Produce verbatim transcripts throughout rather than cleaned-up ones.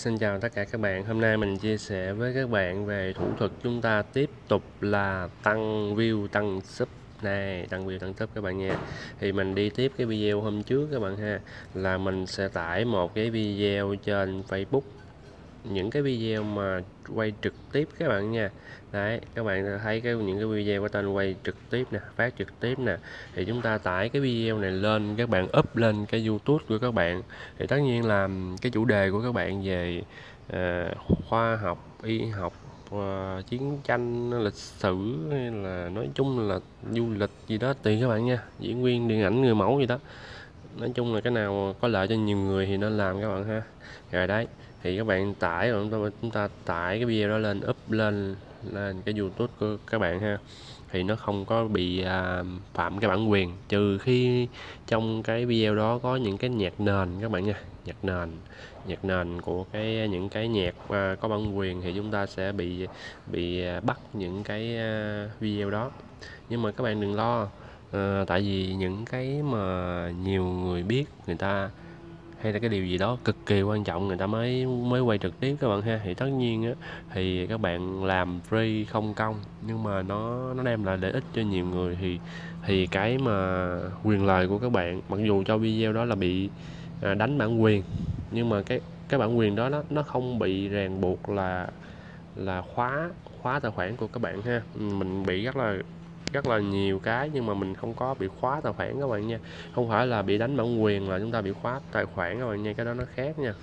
Xin chào tất cả các bạn. Hôm nay mình chia sẻ với các bạn về thủ thuật chúng ta tiếp tục là tăng view, tăng sub này, tăng view, tăng sub các bạn nha. Thì mình đi tiếp cái video hôm trước các bạn ha, là mình sẽ tải một cái video trên Facebook, những cái video mà quay trực tiếp các bạn nha. Đấy, các bạn thấy cái những cái video có tên quay trực tiếp nè, phát trực tiếp nè, thì chúng ta tải cái video này lên, các bạn up lên cái YouTube của các bạn. Thì tất nhiên là cái chủ đề của các bạn về à, khoa học, y học, à, chiến tranh, lịch sử, hay là nói chung là du lịch gì đó tùy các bạn nha, diễn viên, điện ảnh, người mẫu gì đó. Nói chung là cái nào có lợi cho nhiều người thì nên làm các bạn ha. Rồi đấy, thì các bạn tải rồi chúng ta tải cái video đó lên, up lên lên cái YouTube của các bạn ha, thì nó không có bị à, phạm cái bản quyền, trừ khi trong cái video đó có những cái nhạc nền các bạn nha, nhạc nền nhạc nền của cái những cái nhạc à, có bản quyền thì chúng ta sẽ bị bị bắt những cái à, video đó. Nhưng mà các bạn đừng lo, à, tại vì những cái mà nhiều người biết, người ta hay là cái điều gì đó cực kỳ quan trọng người ta mới mới quay trực tiếp các bạn ha, thì tất nhiên á thì các bạn làm free không công, nhưng mà nó nó đem lại lợi ích cho nhiều người, thì thì cái mà quyền lợi của các bạn, mặc dù cho video đó là bị à, đánh bản quyền, nhưng mà cái cái bản quyền đó nó nó không bị ràng buộc là là khóa khóa tài khoản của các bạn ha. Mình bị rất là rất là nhiều cái, nhưng mà mình không có bị khóa tài khoản các bạn nha, không phải là bị đánh bản quyền là chúng ta bị khóa tài khoản các bạn nha, cái đó nó khác nha.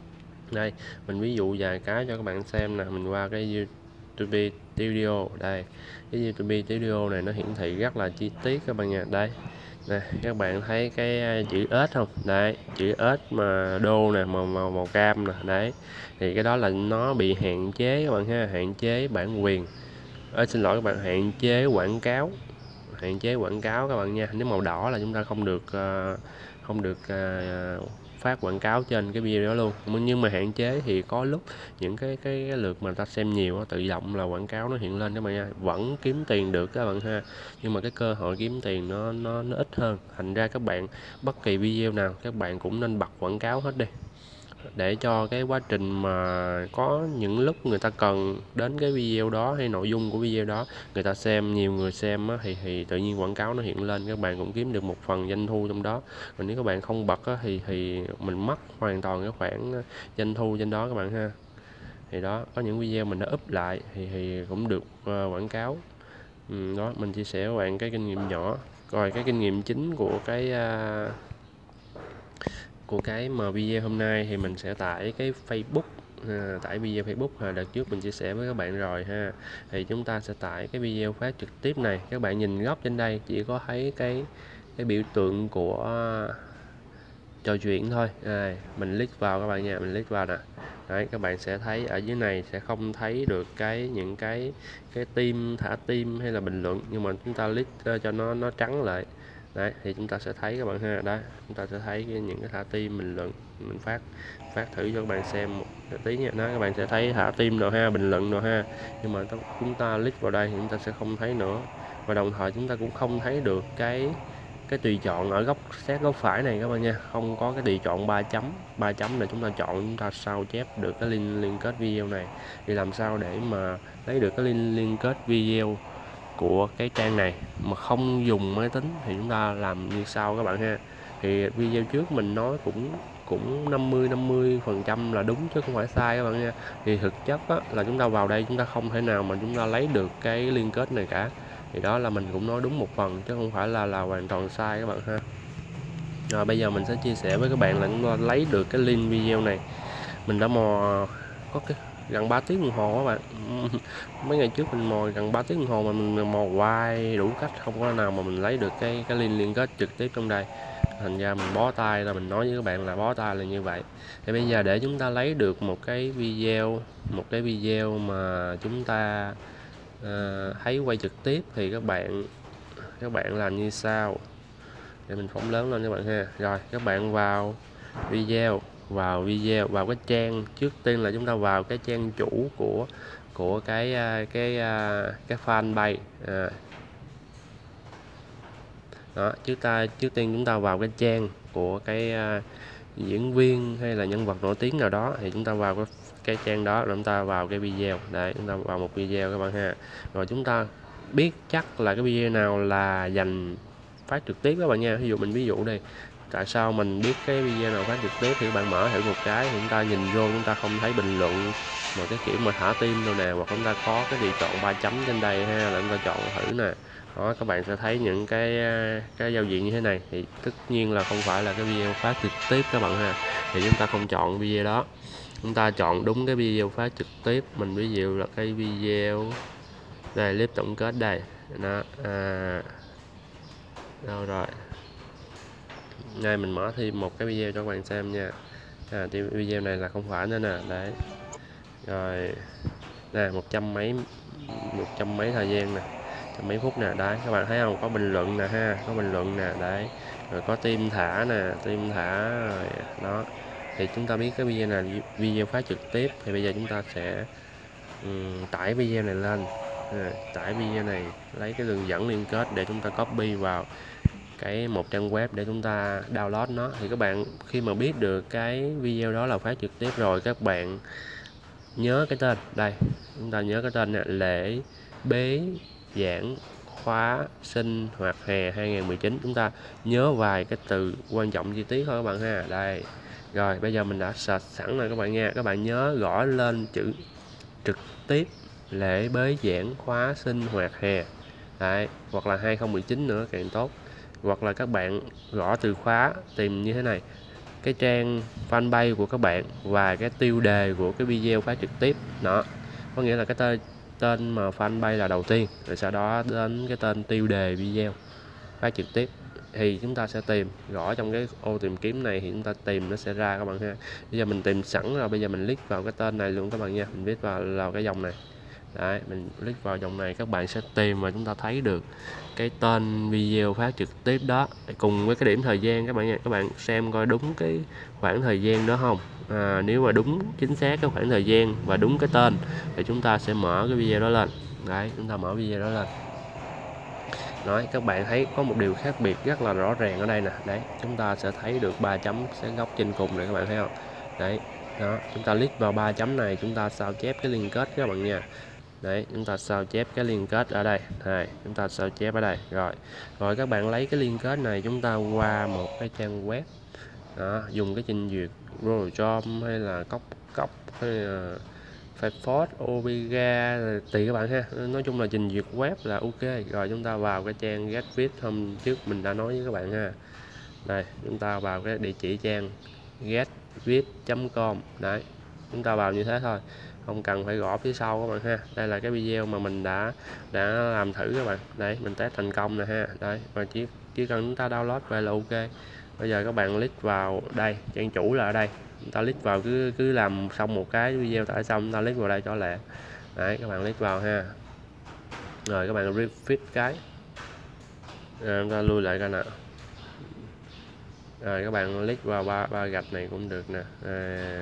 Đây, mình ví dụ vài cái cho các bạn xem nè. Mình qua cái YouTube Studio đây, cái YouTube Studio này nó hiển thị rất là chi tiết các bạn nha. Đây nè, các bạn thấy cái chữ S không? Đấy, chữ S mà đô nè, màu màu màu cam nè. Đấy, thì cái đó là nó bị hạn chế các bạn ha, hạn chế bản quyền. À, xin lỗi các bạn, hạn chế quảng cáo, hạn chế quảng cáo các bạn nha. Nếu màu đỏ là chúng ta không được uh, không được uh, phát quảng cáo trên cái video đó luôn. Nhưng mà hạn chế thì có lúc những cái cái, cái lượt mà ta xem nhiều tự động là quảng cáo nó hiện lên các bạn nha, vẫn kiếm tiền được các bạn ha, nhưng mà cái cơ hội kiếm tiền nó nó nó ít hơn. Thành ra các bạn bất kỳ video nào các bạn cũng nên bật quảng cáo hết đi, để cho cái quá trình mà có những lúc người ta cần đến cái video đó hay nội dung của video đó, người ta xem, nhiều người xem á, thì thì tự nhiên quảng cáo nó hiện lên, các bạn cũng kiếm được một phần doanh thu trong đó. Còn nếu các bạn không bật á, thì thì mình mất hoàn toàn cái khoản doanh thu trên đó các bạn ha. Thì đó, có những video mình đã up lại thì thì cũng được uh, quảng cáo. Ừ, đó, mình chia sẻ với bạn cái kinh nghiệm nhỏ. Rồi cái kinh nghiệm chính của cái uh, của cái mà video hôm nay thì mình sẽ tải cái Facebook, à, tải video Facebook à, đợt trước mình chia sẻ với các bạn rồi ha. Thì chúng ta sẽ tải cái video phát trực tiếp này. Các bạn nhìn góc trên đây chỉ có thấy cái cái biểu tượng của trò chuyện thôi. À, mình click vào các bạn nha, mình click vào nè. Đấy, các bạn sẽ thấy ở dưới này sẽ không thấy được cái những cái cái tim, thả tim hay là bình luận, nhưng mà chúng ta click cho nó nó trắng lại. Đấy, thì chúng ta sẽ thấy các bạn ha. Đó, chúng ta sẽ thấy cái, những cái thả tim, bình luận. Mình phát phát thử cho các bạn xem một tí nha. Đó, các bạn sẽ thấy thả tim rồi ha, bình luận rồi ha, nhưng mà chúng ta click vào đây thì chúng ta sẽ không thấy nữa. Và đồng thời chúng ta cũng không thấy được cái cái tùy chọn ở góc sát góc phải này các bạn nha, không có cái tùy chọn ba chấm ba chấm là chúng ta chọn, chúng ta sao chép được cái link liên kết video này. Thì làm sao để mà lấy được cái link liên kết video của cái trang này mà không dùng máy tính, thì chúng ta làm như sau các bạn ha. Thì video trước mình nói cũng cũng năm mươi năm mươi phần trăm là đúng chứ không phải sai các bạn nha. Thì thực chất á, là chúng ta vào đây chúng ta không thể nào mà chúng ta lấy được cái liên kết này cả. Thì đó là mình cũng nói đúng một phần chứ không phải là là hoàn toàn sai các bạn ha. Rồi bây giờ mình sẽ chia sẻ với các bạn là chúng ta lấy được cái link video này. Mình đã mò có cái gần ba tiếng đồng hồ các bạn. Mấy ngày trước mình mò gần ba tiếng đồng hồ mà mình mò hoài đủ cách, không có nào mà mình lấy được cái cái link liên kết trực tiếp trong đây. Thành ra mình bó tay, là mình nói với các bạn là bó tay là như vậy. Thì bây giờ để chúng ta lấy được một cái video một cái video mà chúng ta à, thấy quay trực tiếp, thì các bạn các bạn làm như sau. Để mình phóng lớn lên các bạn ha. Rồi các bạn vào video vào video vào cái trang, trước tiên là chúng ta vào cái trang chủ của của cái cái cái fanpage à. Đó, trước ta trước tiên chúng ta vào cái trang của cái diễn viên hay là nhân vật nổi tiếng nào đó thì chúng ta vào cái, cái trang đó rồi chúng ta vào cái video. Đấy, chúng ta vào một video các bạn ha. Rồi chúng ta biết chắc là cái video nào là dành phát trực tiếp các bạn nha. Ví dụ mình ví dụ đây, tại sao mình biết cái video nào phát trực tiếp thì các bạn mở thử một cái thì chúng ta nhìn vô chúng ta không thấy bình luận mà cái kiểu mà thả tim đâu nè, hoặc chúng ta có cái lựa chọn ba chấm trên đây ha, là chúng ta chọn thử nè. Đó, các bạn sẽ thấy những cái cái giao diện như thế này thì tất nhiên là không phải là cái video phát trực tiếp các bạn ha. Thì chúng ta không chọn video đó, chúng ta chọn đúng cái video phát trực tiếp. Mình ví dụ là cái video đây, clip tổng kết đây đó, à, đâu rồi, ngay mình mở thêm một cái video cho các bạn xem nha. À, thì video này là không phải nữa nè, đấy rồi nè, một trăm mấy một trăm mấy thời gian nè, trăm mấy phút nè, đấy các bạn thấy không, có bình luận nè ha, có bình luận nè, đấy rồi có tim thả nè, tim thả rồi đó. Thì chúng ta biết cái video này video phát trực tiếp thì bây giờ chúng ta sẽ um, tải video này lên, à, tải video này, lấy cái đường dẫn liên kết để chúng ta copy vào cái một trang web để chúng ta download nó. Thì các bạn khi mà biết được cái video đó là phát trực tiếp rồi, các bạn nhớ cái tên đây, chúng ta nhớ cái tên này, lễ bế giảng khóa sinh hoạt hè hai không một chín. Chúng ta nhớ vài cái từ quan trọng chi tiết thôi các bạn ha. Đây rồi, bây giờ mình đã search sẵn rồi các bạn nha. Các bạn nhớ gõ lên chữ trực tiếp lễ bế giảng khóa sinh hoạt hè, đấy, hoặc là hai không một chín nữa càng tốt. Hoặc là các bạn gõ từ khóa tìm như thế này, cái trang fanpage của các bạn và cái tiêu đề của cái video phát trực tiếp đó, có nghĩa là cái tên tên mà fanpage là đầu tiên, rồi sau đó đến cái tên tiêu đề video phát trực tiếp. Thì chúng ta sẽ tìm, gõ trong cái ô tìm kiếm này thì chúng ta tìm nó sẽ ra các bạn ha. Bây giờ mình tìm sẵn rồi, bây giờ mình click vào cái tên này luôn các bạn nha. Mình viết vào là cái dòng này, đấy, mình click vào dòng này, các bạn sẽ tìm và chúng ta thấy được cái tên video phát trực tiếp đó cùng với cái điểm thời gian các bạn nha. Các bạn xem coi đúng cái khoảng thời gian đó không. À, nếu mà đúng chính xác cái khoảng thời gian và đúng cái tên thì chúng ta sẽ mở cái video đó lên. Đấy, chúng ta mở video đó lên. Nói các bạn thấy có một điều khác biệt rất là rõ ràng ở đây nè. Đấy, chúng ta sẽ thấy được ba chấm sẽ góc trên cùng này các bạn thấy không. Đấy đó, chúng ta click vào ba chấm này, chúng ta sao chép cái liên kết các bạn nha. Đấy, chúng ta sao chép cái liên kết ở đây này, chúng ta sao chép ở đây rồi rồi các bạn lấy cái liên kết này chúng ta qua một cái trang web đó, dùng cái trình duyệt Google Chrome hay là cốc cốc hay là Firefox, Opera tùy các bạn ha. Nói chung là trình duyệt web là ok. Rồi chúng ta vào cái trang GetVid hôm trước mình đã nói với các bạn ha. Đây, chúng ta vào cái địa chỉ trang getvid chấm com. Đấy, chúng ta vào như thế thôi, không cần phải gõ phía sau các bạn ha. Đây là cái video mà mình đã đã làm thử các bạn. Đấy, mình test thành công nè ha. Đấy, và chỉ chỉ cần chúng ta download về là ok. Bây giờ các bạn click vào đây, trang chủ là ở đây, chúng ta click vào, cứ cứ làm xong một cái video tải xong chúng ta click vào đây cho lẹ. Đấy, các bạn click vào ha. Rồi các bạn refresh cái, à, chúng ta lui lại coi nào. Rồi các bạn click vào ba ba gạch này cũng được nè. À,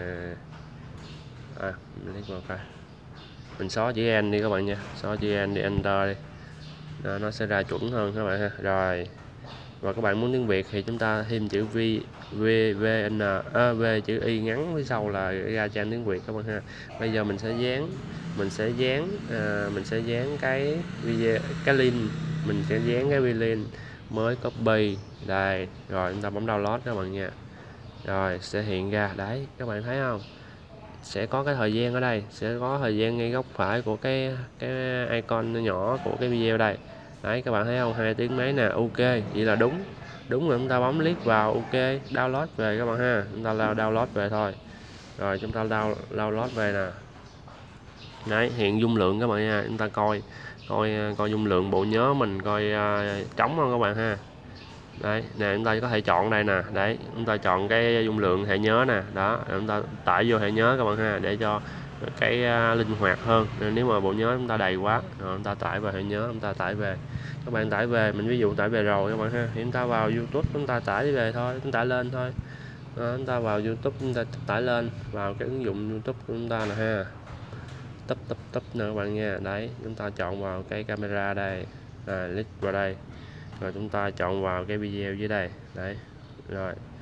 à mình click vào coi, mình xóa chữ N đi các bạn nha, xóa chữ N đi, enter đi. Đó, nó sẽ ra chuẩn hơn các bạn ha. Rồi và các bạn muốn tiếng Việt thì chúng ta thêm chữ V V V N à, V chữ Y ngắn phía sau là ra trang tiếng Việt các bạn ha. Bây giờ mình sẽ dán mình sẽ dán à, mình sẽ dán cái video, cái link, mình sẽ dán cái link mới copy đây, rồi chúng ta bấm download các bạn nha. Rồi sẽ hiện ra đấy, các bạn thấy không, sẽ có cái thời gian ở đây, sẽ có thời gian ngay góc phải của cái cái icon nhỏ của cái video đây. Đấy, các bạn thấy không, hai tiếng mấy nè, ok, vậy là đúng đúng rồi. Chúng ta bấm click vào ok, download về các bạn ha, chúng ta lao download về thôi. Rồi chúng ta down, download về nè. Đấy, hiện dung lượng các bạn nha, chúng ta coi coi coi dung lượng bộ nhớ mình coi uh, trống không các bạn ha. Đấy nè, chúng ta có thể chọn đây nè, đấy chúng ta chọn cái dung lượng hệ nhớ nè, đó chúng ta tải vô hệ nhớ các bạn ha, để cho cái uh, linh hoạt hơn. Nếu mà bộ nhớ chúng ta đầy quá rồi chúng ta tải về hệ nhớ, chúng ta tải về, các bạn tải về, mình ví dụ tải về rồi các bạn ha, thì chúng ta vào YouTube chúng ta tải về thôi, chúng ta tải lên thôi. Đó, chúng ta vào YouTube chúng ta tải lên vào cái ứng dụng YouTube của chúng ta nè ha, tấp tấp tấp nè các bạn nha. Đấy, chúng ta chọn vào cái camera đây, à, click vào đây, rồi chúng ta chọn vào cái video dưới đây. Đấy rồi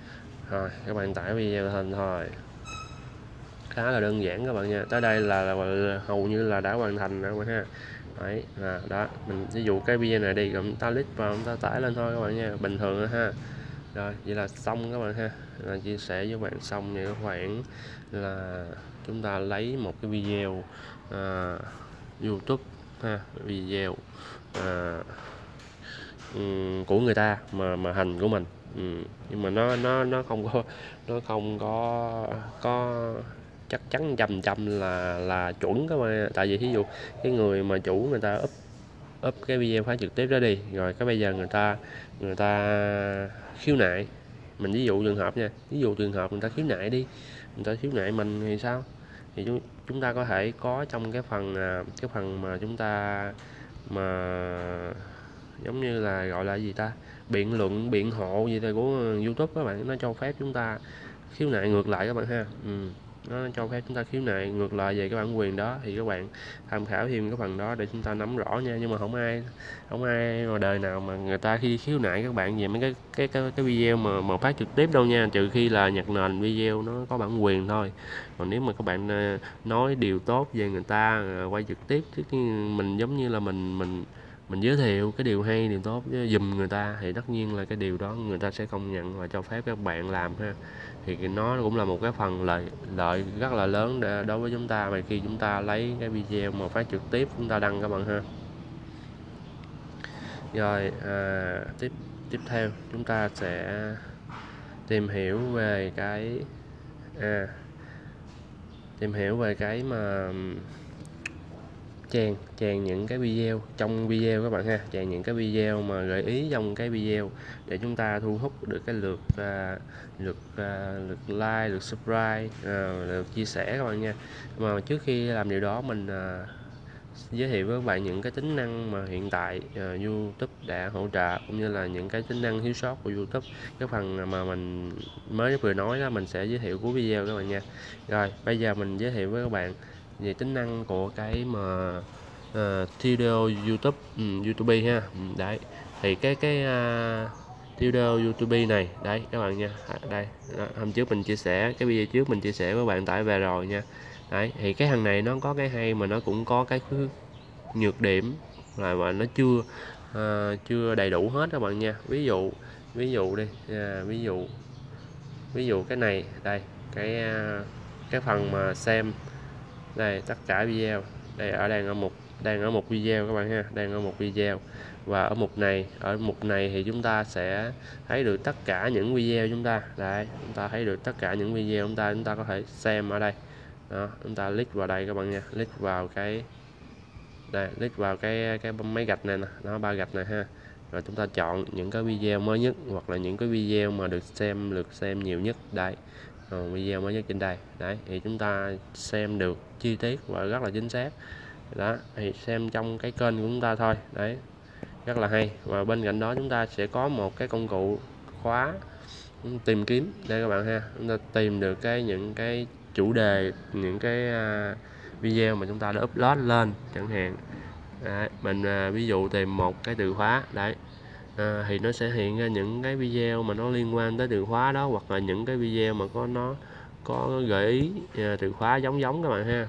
Rồi các bạn tải video lên thôi, khá là đơn giản các bạn nha. Tới đây là, là, là hầu như là đã hoàn thành rồi các bạn ha. Đấy là đó, mình ví dụ cái video này đi, rồi chúng ta click vào, chúng ta tải lên thôi các bạn nha, bình thường rồi ha. Rồi vậy là xong các bạn ha, là chia sẻ với bạn xong vậy các bạn, là chúng ta lấy một cái video à, YouTube ha, video à, um, của người ta mà mà hình của mình, um, nhưng mà nó nó nó không có nó không có có chắc chắn trăm trăm là là chuẩn các bạn. Tại vì ví dụ cái người mà chủ người ta up up cái video phát trực tiếp đó đi, rồi cái bây giờ người ta người ta khiếu nại, mình ví dụ trường hợp nha, ví dụ trường hợp người ta khiếu nại đi, người ta khiếu nại mình thì sao, thì chúng chúng ta có thể có trong cái phần cái phần mà chúng ta mà giống như là gọi là gì ta, biện luận biện hộ gì đó của YouTube các bạn, nó cho phép chúng ta khiếu nại ngược lại các bạn ha. Ừ. Nó cho phép chúng ta khiếu nại ngược lại về cái bản quyền đó, thì các bạn tham khảo thêm cái phần đó để chúng ta nắm rõ nha. Nhưng mà không ai không ai ngoài đời nào mà người ta khi khiếu nại các bạn về mấy cái cái cái, cái video mà mà phát trực tiếp đâu nha, trừ khi là nhạc nền video nó có bản quyền thôi. Còn nếu mà các bạn nói điều tốt về người ta quay trực tiếp, chứ mình giống như là mình mình mình giới thiệu cái điều hay điều tốt giùm người ta, thì tất nhiên là cái điều đó người ta sẽ công nhận và cho phép các bạn làm ha. Thì nó cũng là một cái phần lợi lợi rất là lớn để đối với chúng ta mà khi chúng ta lấy cái video mà phát trực tiếp chúng ta đăng các bạn ha. Rồi à, tiếp tiếp theo chúng ta sẽ tìm hiểu về cái à, tìm hiểu về cái mà chèn chèn những cái video trong video các bạn ha, chèn những cái video mà gợi ý trong cái video để chúng ta thu hút được cái lượt uh, lượt uh, lượt like, lượt subscribe, uh, lượt chia sẻ các bạn nha. Mà trước khi làm điều đó mình uh, giới thiệu với các bạn những cái tính năng mà hiện tại uh, YouTube đã hỗ trợ, cũng như là những cái tính năng thiếu sót của YouTube. Cái phần mà mình mới vừa nói đó mình sẽ giới thiệu cuối video các bạn nha. Rồi bây giờ mình giới thiệu với các bạn về tính năng của cái mà uh, video YouTube um, YouTube ha. Um, đấy thì cái cái uh, video YouTube này đấy các bạn nha. Đây đó, hôm trước mình chia sẻ cái video trước mình chia sẻ với bạn tải về rồi nha. Đấy thì cái thằng này nó có cái hay mà nó cũng có cái nhược điểm là mà nó chưa uh, chưa đầy đủ hết các bạn nha. Ví dụ ví dụ đi à, ví dụ ví dụ cái này đây, cái uh, cái phần mà xem đây tất cả video đây, ở đang ở một đang ở một video các bạn ha, đang ở một video, và ở mục này ở mục này thì chúng ta sẽ thấy được tất cả những video chúng ta đây, chúng ta thấy được tất cả những video chúng ta chúng ta có thể xem ở đây đó. Chúng ta click vào đây các bạn nha, click vào cái đây, click vào cái cái mấy gạch này nè, nó ba gạch này ha, rồi chúng ta chọn những cái video mới nhất hoặc là những cái video mà được xem lượt xem nhiều nhất đây. Rồi, video mới nhất trên đây đấy, thì chúng ta xem được chi tiết và rất là chính xác đó, thì xem trong cái kênh của chúng ta thôi đấy, rất là hay. Và bên cạnh đó chúng ta sẽ có một cái công cụ khóa tìm kiếm đây các bạn ha, chúng ta tìm được cái những cái chủ đề, những cái uh, video mà chúng ta đã upload lên chẳng hạn đấy, mình uh, ví dụ tìm một cái từ khóa đấy, à, thì nó sẽ hiện ra những cái video mà nó liên quan tới từ khóa đó, hoặc là những cái video mà có nó có gợi ý à, từ khóa giống giống các bạn ha.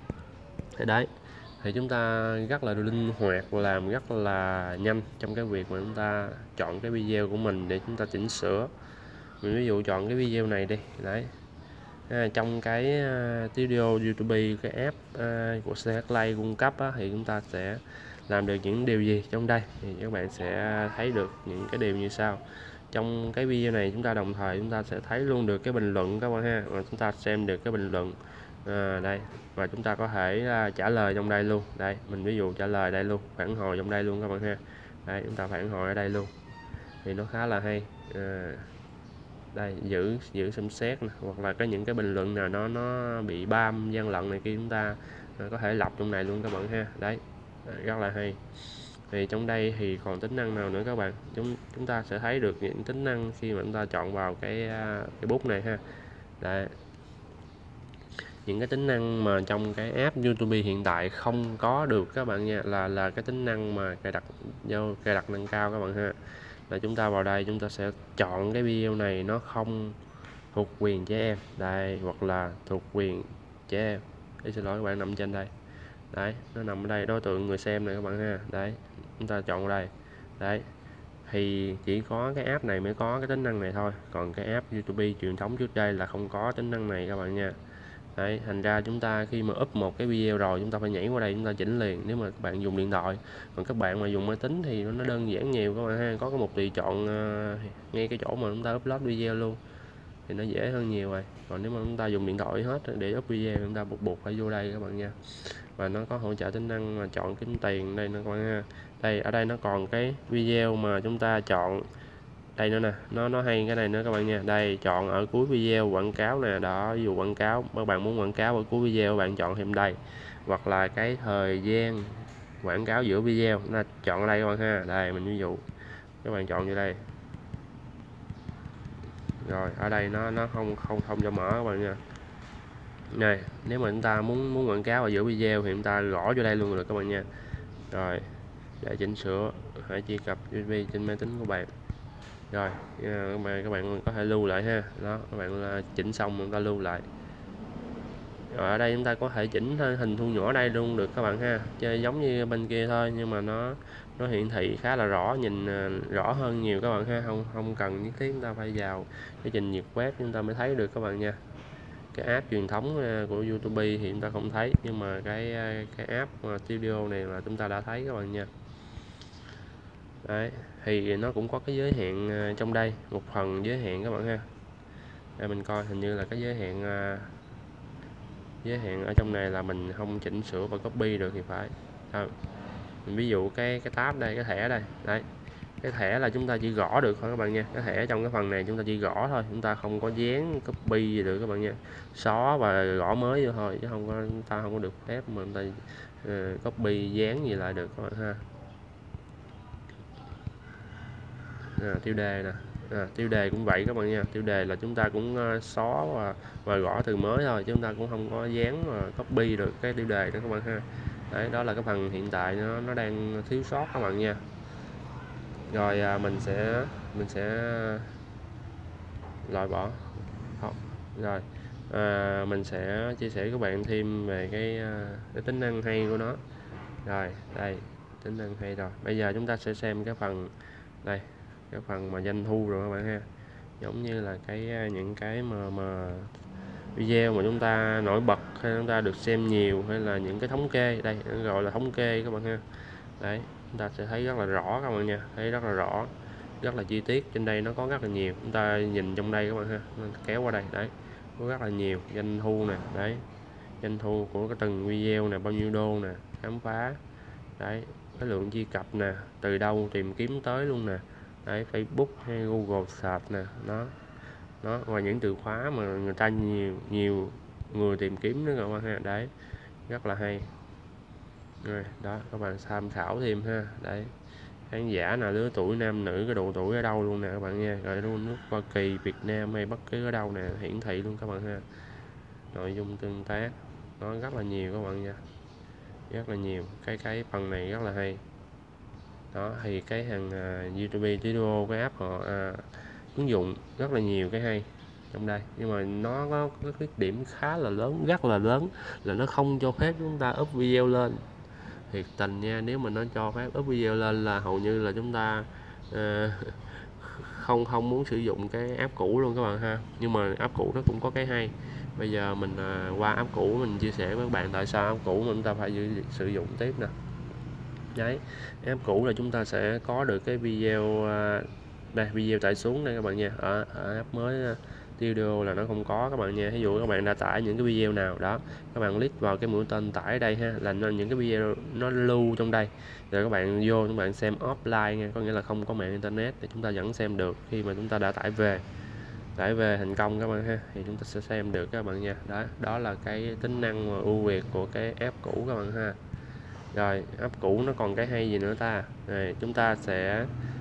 Thế đấy thì chúng ta rất là linh hoạt và làm rất là nhanh trong cái việc mà chúng ta chọn cái video của mình để chúng ta chỉnh sửa. Mình ví dụ chọn cái video này đi đấy, à, trong cái uh, studio YouTube, cái app uh, của xê hát Play cung cấp á, thì chúng ta sẽ làm được những điều gì trong đây, thì các bạn sẽ thấy được những cái điều như sau. Trong cái video này chúng ta đồng thời chúng ta sẽ thấy luôn được cái bình luận các bạn ha, và chúng ta xem được cái bình luận à, đây, và chúng ta có thể uh, trả lời trong đây luôn. Đây mình ví dụ trả lời đây luôn, phản hồi trong đây luôn các bạn ha. Đây chúng ta phản hồi ở đây luôn thì nó khá là hay. À, đây giữ giữ xem xét này, hoặc là có những cái bình luận nào nó nó bị bam gian lận này kia chúng ta có thể lọc trong này luôn các bạn ha. Đấy rất là hay. Thì trong đây thì còn tính năng nào nữa các bạn, chúng chúng ta sẽ thấy được những tính năng khi mà chúng ta chọn vào cái cái bút này ha. Đấy, những cái tính năng mà trong cái app YouTube hiện tại không có được các bạn nha, là là cái tính năng mà cài đặt do cài đặt nâng cao các bạn ha. Là chúng ta vào đây chúng ta sẽ chọn cái video này nó không thuộc quyền trẻ em đây, hoặc là thuộc quyền trẻ em. Để xin lỗi các bạn, nằm trên đây đấy, nó nằm ở đây, đối tượng người xem này các bạn ha. Đấy, chúng ta chọn đây đấy, thì chỉ có cái app này mới có cái tính năng này thôi, còn cái app YouTube truyền thống trước đây là không có tính năng này các bạn nha. Đấy, thành ra chúng ta khi mà up một cái video rồi chúng ta phải nhảy qua đây chúng ta chỉnh liền nếu mà các bạn dùng điện thoại. Còn các bạn mà dùng máy tính thì nó đơn giản nhiều các bạn ha, có cái mục tùy chọn uh, ngay cái chỗ mà chúng ta upload video luôn thì nó dễ hơn nhiều rồi. Còn nếu mà chúng ta dùng điện thoại hết để up video chúng ta buộc buộc phải vô đây các bạn nha. Và nó có hỗ trợ tính năng mà chọn kiếm tiền đây nữa các bạn ha. Đây, ở đây nó còn cái video mà chúng ta chọn đây nữa nè, nó nó hay cái này nữa các bạn nha. Đây, chọn ở cuối video quảng cáo nè, đó, ví dụ quảng cáo các bạn muốn quảng cáo ở cuối video các bạn chọn thêm đây, hoặc là cái thời gian quảng cáo giữa video là chọn ở đây các bạn ha. Đây mình ví dụ các bạn chọn vô đây rồi, ở đây nó nó không không không cho mở các bạn nha. Này, nếu mà chúng ta muốn muốn quảng cáo ở giữa video thì chúng ta gõ vô đây luôn được các bạn nha. Rồi, để chỉnh sửa hãy truy cập u ét bê trên máy tính của bạn. Rồi các bạn các bạn có thể lưu lại ha. Đó, các bạn chỉnh xong chúng ta lưu lại. Rồi ở đây chúng ta có thể chỉnh hình thu nhỏ đây luôn được các bạn ha, chơi giống như bên kia thôi nhưng mà nó nó hiển thị khá là rõ, nhìn rõ hơn nhiều các bạn ha, không không cần nhất thiết chúng ta phải vào cái trình duyệt web chúng ta mới thấy được các bạn nha. Cái app truyền thống của YouTube thì chúng ta không thấy, nhưng mà cái cái app Studio này là chúng ta đã thấy các bạn nha. Đấy, thì nó cũng có cái giới hạn trong đây, một phần giới hạn các bạn ha. Để mình coi, hình như là cái giới hạn giới hạn ở trong này là mình không chỉnh sửa và copy được thì phải. À, ví dụ cái cái tab đây, cái thẻ đây, đấy, cái thẻ là chúng ta chỉ gõ được thôi các bạn nha. Cái thẻ trong cái phần này chúng ta chỉ gõ thôi, chúng ta không có dán copy gì được các bạn nha, xóa và gõ mới vô thôi, chứ không có, chúng ta không có được phép mà chúng ta uh, copy dán gì lại được các bạn ha. À, tiêu đề nè, à, tiêu đề cũng vậy các bạn nha. Tiêu đề là chúng ta cũng uh, xóa và, và gõ từ mới thôi, chúng ta cũng không có dán và copy được cái tiêu đề đó các bạn ha. Đấy, đó là cái phần hiện tại nó nó đang thiếu sót các bạn nha. Rồi à, mình sẽ mình sẽ loại bỏ không rồi à, mình sẽ chia sẻ với các bạn thêm về cái, cái tính năng hay của nó. Rồi đây, tính năng hay rồi. Bây giờ chúng ta sẽ xem cái phần đây, cái phần mà doanh thu rồi các bạn ha, giống như là cái những cái mà mà video mà chúng ta nổi bật hay chúng ta được xem nhiều, hay là những cái thống kê đây gọi là thống kê các bạn ha. Đấy, chúng ta sẽ thấy rất là rõ các bạn nha, thấy rất là rõ, rất là chi tiết. Trên đây nó có rất là nhiều, chúng ta nhìn trong đây các bạn ha, kéo qua đây đấy, có rất là nhiều doanh thu nè, đấy, doanh thu của cái từng video nè, bao nhiêu đô nè, khám phá, đấy, cái lượng truy cập nè, từ đâu tìm kiếm tới luôn nè, đấy, Facebook hay Google search nè, nó nó và những từ khóa mà người ta nhiều nhiều người tìm kiếm nữa các bạn ha. Đấy, rất là hay. Rồi đó, các bạn tham khảo thêm ha. Đấy, khán giả nào lứa tuổi nam nữ, cái độ tuổi ở đâu luôn nè các bạn nha, rồi luôn nước Hoa Kỳ, Việt Nam hay bất cứ ở đâu nè, hiển thị luôn các bạn ha. Nội dung tương tác nó rất là nhiều các bạn nha, rất là nhiều. Cái cái phần này rất là hay. Đó thì cái hàng uh, YouTube Studio, cái app họ uh, ứng dụng rất là nhiều cái hay trong đây, nhưng mà nó có cái khuyết điểm khá là lớn, rất là lớn, là nó không cho phép chúng ta up video lên. Thiệt tình nha, nếu mà nó cho phép up video lên là hầu như là chúng ta uh, không không muốn sử dụng cái app cũ luôn các bạn ha. Nhưng mà app cũ nó cũng có cái hay. Bây giờ mình uh, qua app cũ mình chia sẻ với các bạn tại sao app cũ mà chúng ta phải sử dụng tiếp nè. Đấy, app cũ là chúng ta sẽ có được cái video uh, đây, video tải xuống đây các bạn nha. Ở, ở app mới uh, Studio là nó không có các bạn nha. Ví dụ các bạn đã tải những cái video nào đó, các bạn click vào cái mũi tên tải đây ha, là những cái video nó lưu trong đây, rồi các bạn vô các bạn xem offline nha, có nghĩa là không có mạng internet để chúng ta vẫn xem được. Khi mà chúng ta đã tải về tải về thành công các bạn ha, thì chúng ta sẽ xem được các bạn nha. Đó, đó là cái tính năng mà ưu việt của cái app cũ các bạn ha. Rồi app cũ nó còn cái hay gì nữa ta? Rồi, chúng ta sẽ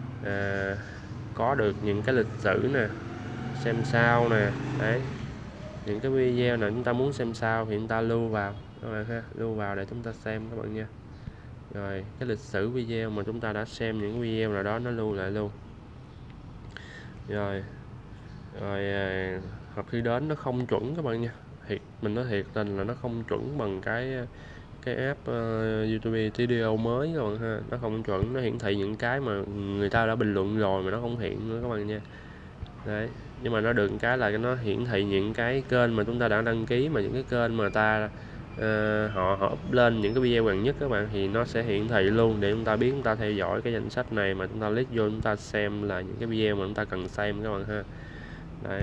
à, có được những cái lịch sử nè, xem sao nè, đấy, những cái video nào chúng ta muốn xem sao thì chúng ta lưu vào các bạn ha, lưu vào để chúng ta xem các bạn nha. Rồi cái lịch sử video mà chúng ta đã xem những video nào đó nó lưu lại luôn. Rồi rồi học thi đến nó không chuẩn các bạn nha, thiệt mình nói thiệt tình là nó không chuẩn bằng cái cái app uh, YouTube Studio mới các bạn ha, nó không chuẩn, nó hiển thị những cái mà người ta đã bình luận rồi mà nó không hiện nữa các bạn nha. Đấy, nhưng mà nó được cái là nó hiển thị những cái kênh mà chúng ta đã đăng ký, mà những cái kênh mà ta uh, họ họ up lên những cái video gần nhất các bạn, thì nó sẽ hiển thị luôn để chúng ta biết chúng ta theo dõi cái danh sách này, mà chúng ta click vô chúng ta xem là những cái video mà chúng ta cần xem các bạn ha. Đấy.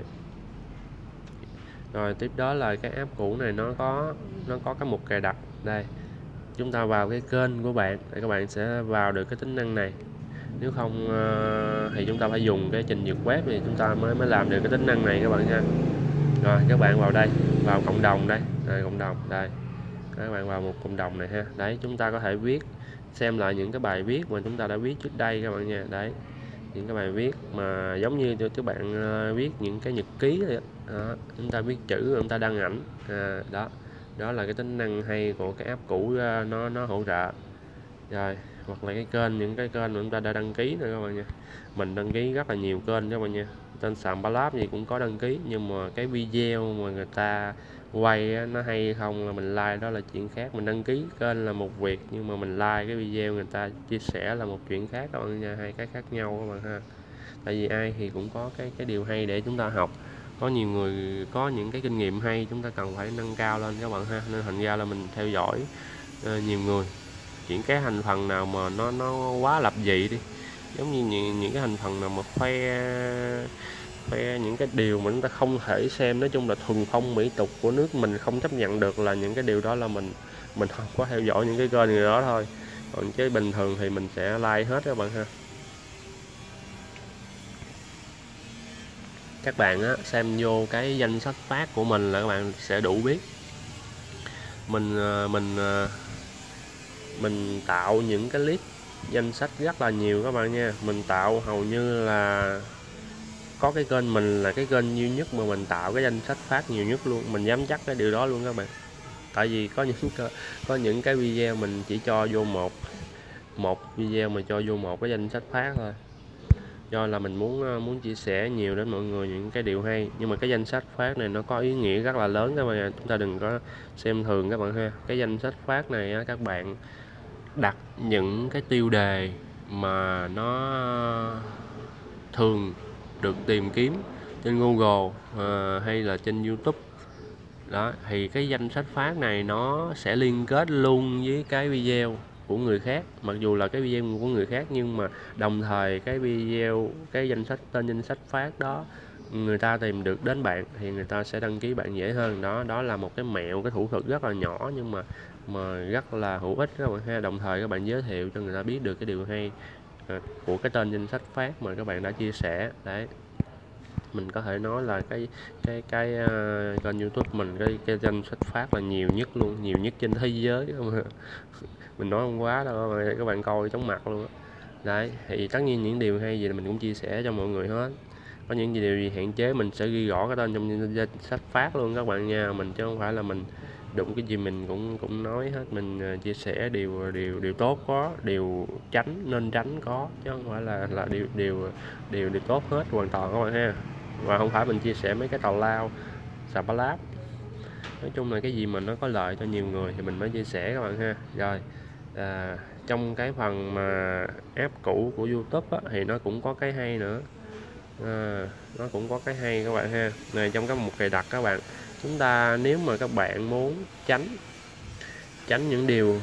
Rồi tiếp đó là cái app cũ này nó có nó có cái mục cài đặt đây, chúng ta vào cái kênh của bạn để các bạn sẽ vào được cái tính năng này, nếu không thì chúng ta phải dùng cái trình duyệt web thì chúng ta mới mới làm được cái tính năng này các bạn nha. Rồi các bạn vào đây, vào cộng đồng đây, đây cộng đồng đây, các bạn vào một cộng đồng này ha. Đấy, chúng ta có thể viết xem lại những cái bài viết mà chúng ta đã viết trước đây các bạn nha. Đấy, những cái bài viết mà giống như các bạn viết những cái nhật ký này đó, chúng ta viết chữ chúng ta đăng ảnh à, đó đó là cái tính năng hay của cái app cũ, nó nó hỗ trợ. Rồi hoặc là cái kênh, những cái kênh mà chúng ta đã đăng ký nữa các bạn nha, mình đăng ký rất là nhiều kênh các bạn nha, tên sàn Palab gì cũng có đăng ký, nhưng mà cái video mà người ta quay á, nó hay không là mình like, đó là chuyện khác. Mình đăng ký kênh là một việc, nhưng mà mình like cái video người ta chia sẻ là một chuyện khác các bạn nha, hai cái khác nhau các bạn ha. Tại vì ai thì cũng có cái cái điều hay để chúng ta học, có nhiều người có những cái kinh nghiệm hay, chúng ta cần phải nâng cao lên các bạn ha, nên thành ra là mình theo dõi uh, nhiều người. Những cái thành phần nào mà nó nó quá lập dị đi, giống như những, những cái thành phần nào mà khoe khoe những cái điều mà chúng ta không thể xem, nói chung là thuần phong mỹ tục của nước mình không chấp nhận được, là những cái điều đó là mình mình không có theo dõi những cái kênh người đó thôi. Còn chứ bình thường thì mình sẽ like hết các bạn ha. Các bạn á, xem vô cái danh sách phát của mình là các bạn sẽ đủ biết. Mình mình mình tạo những cái list danh sách rất là nhiều các bạn nha. Mình tạo hầu như là có cái kênh mình là cái kênh duy nhất mà mình tạo cái danh sách phát nhiều nhất luôn, mình dám chắc cái điều đó luôn các bạn. Tại vì có những có những cái video mình chỉ cho vô một một video mà cho vô một cái danh sách phát thôi, do là mình muốn muốn chia sẻ nhiều đến mọi người những cái điều hay. Nhưng mà cái danh sách phát này nó có ý nghĩa rất là lớn các bạn, chúng ta đừng có xem thường các bạn ha. Cái danh sách phát này á, các bạn đặt những cái tiêu đề mà nó thường được tìm kiếm trên Google à, hay là trên YouTube đó, thì cái danh sách phát này nó sẽ liên kết luôn với cái video của người khác, mặc dù là cái video của người khác, nhưng mà đồng thời cái video, cái danh sách, tên danh sách phát đó người ta tìm được đến bạn thì người ta sẽ đăng ký bạn dễ hơn. Đó đó là một cái mẹo, cái thủ thuật rất là nhỏ nhưng mà mà rất là hữu ích các bạn ha. Đồng thời các bạn giới thiệu cho người ta biết được cái điều hay của cái tên danh sách phát mà các bạn đã chia sẻ. Đấy, mình có thể nói là cái cái cái uh, kênh YouTube mình, cái cái danh sách phát là nhiều nhất luôn, nhiều nhất trên thế giới không? Mình nói không quá đâu mà các bạn coi chóng mặt luôn á. Đấy, thì tất nhiên những điều hay gì là mình cũng chia sẻ cho mọi người hết. Có những điều gì hạn chế mình sẽ ghi rõ cái tên trong danh sách phát luôn các bạn nha. Mình chứ không phải là mình đụng cái gì mình cũng cũng nói hết. Mình chia sẻ điều điều điều tốt có, điều tránh nên tránh có, chứ không phải là là điều điều điều điều tốt hết hoàn toàn các bạn ha. Và không phải mình chia sẻ mấy cái tào lao xà bá láp. Nói chung là cái gì mà nó có lợi cho nhiều người thì mình mới chia sẻ các bạn ha. Rồi à, trong cái phần mà app cũ của YouTube á, thì nó cũng có cái hay nữa. À, nó cũng có cái hay các bạn ha. Này, trong cái mục cài đặt các bạn, chúng ta nếu mà các bạn muốn tránh tránh những điều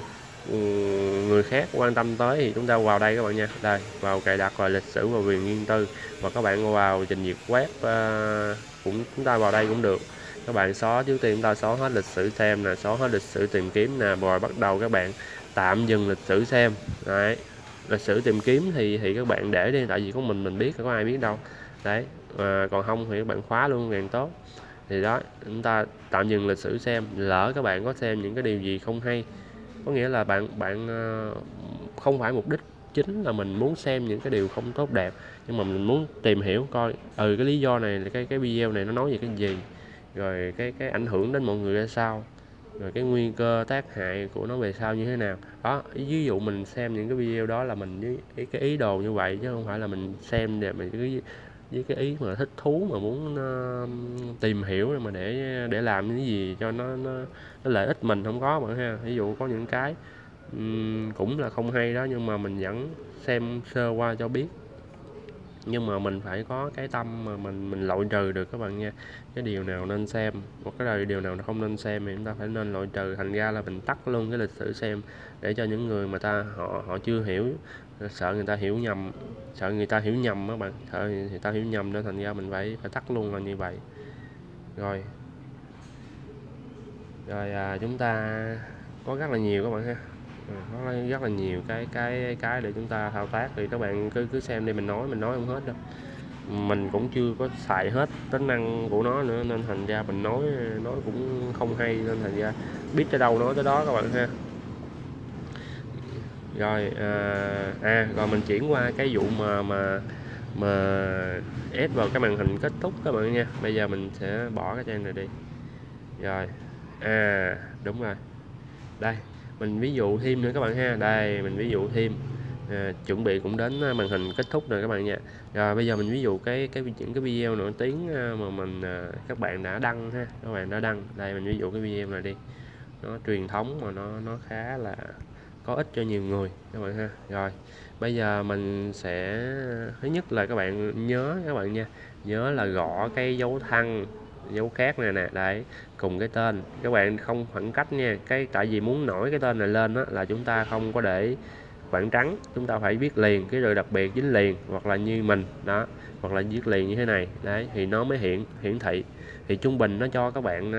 người khác quan tâm tới thì chúng ta vào đây các bạn nha. Đây, vào cài đặt và lịch sử và quyền riêng tư, và các bạn vào trình duyệt web uh, cũng chúng ta vào đây cũng được. Các bạn xóa, trước tiên chúng ta xóa hết lịch sử xem nè, xóa hết lịch sử tìm kiếm nè, rồi bắt đầu các bạn tạm dừng lịch sử xem. Đấy, lịch sử tìm kiếm thì thì các bạn để đi, tại vì có mình mình biết, có ai biết đâu. Đấy, à, còn không thì các bạn khóa luôn càng tốt. Thì đó, chúng ta tạm dừng lịch sử xem, lỡ các bạn có xem những cái điều gì không hay, có nghĩa là bạn bạn không phải mục đích chính là mình muốn xem những cái điều không tốt đẹp, nhưng mà mình muốn tìm hiểu coi ừ cái lý do này, cái cái video này nó nói về cái gì, rồi cái cái ảnh hưởng đến mọi người ra sao, rồi cái nguy cơ tác hại của nó về sau như thế nào. Đó, ví dụ mình xem những cái video đó là mình với cái ý đồ như vậy, chứ không phải là mình xem để mình cứ với cái ý mà thích thú mà muốn uh, tìm hiểu mà để để làm những gì cho nó nó, nó lợi ích mình không có bạn ha. Ví dụ có những cái um, cũng là không hay đó, nhưng mà mình vẫn xem sơ qua cho biết, nhưng mà mình phải có cái tâm mà mình mình loại trừ được các bạn nha. Cái điều nào nên xem hoặc cái điều nào không nên xem thì chúng ta phải nên loại trừ. Thành ra là mình tắt luôn cái lịch sử xem để cho những người mà ta họ họ chưa hiểu, sợ người ta hiểu nhầm, sợ người ta hiểu nhầm các bạn, sợ người ta hiểu nhầm nên thành ra mình phải phải tắt luôn là như vậy. Rồi rồi à, chúng ta có rất là nhiều các bạn ha, có rất là nhiều cái cái cái để chúng ta thao tác, thì các bạn cứ cứ xem đi, mình nói mình nói không hết đâu, mình cũng chưa có xài hết tính năng của nó nữa nên thành ra mình nói nói cũng không hay, nên thành ra biết tới đâu nói tới đó các bạn ha. Rồi à, à rồi mình chuyển qua cái vụ mà mà mà ép vào cái màn hình kết thúc các bạn nha. Bây giờ mình sẽ bỏ cái trang này đi. Rồi à đúng rồi, đây mình ví dụ thêm nữa các bạn ha. Đây mình ví dụ thêm, à, chuẩn bị cũng đến màn hình kết thúc rồi các bạn nha. Rồi bây giờ mình ví dụ cái cái những cái video nổi tiếng mà mình các bạn đã đăng ha, các bạn đã đăng. Đây mình ví dụ cái video này đi, nó truyền thống mà nó nó khá là có ích cho nhiều người các bạn ha. Rồi bây giờ mình sẽ, thứ nhất là các bạn nhớ các bạn nha, nhớ là gõ cái dấu thăng dấu khác này nè, đấy cùng cái tên, các bạn không khoảng cách nha. Cái tại vì muốn nổi cái tên này lên đó, là chúng ta không có để khoảng trắng, chúng ta phải viết liền cái rồi đặc biệt dính liền, hoặc là như mình đó, hoặc là viết liền như thế này đấy thì nó mới hiện hiển thị. Thì trung bình nó cho các bạn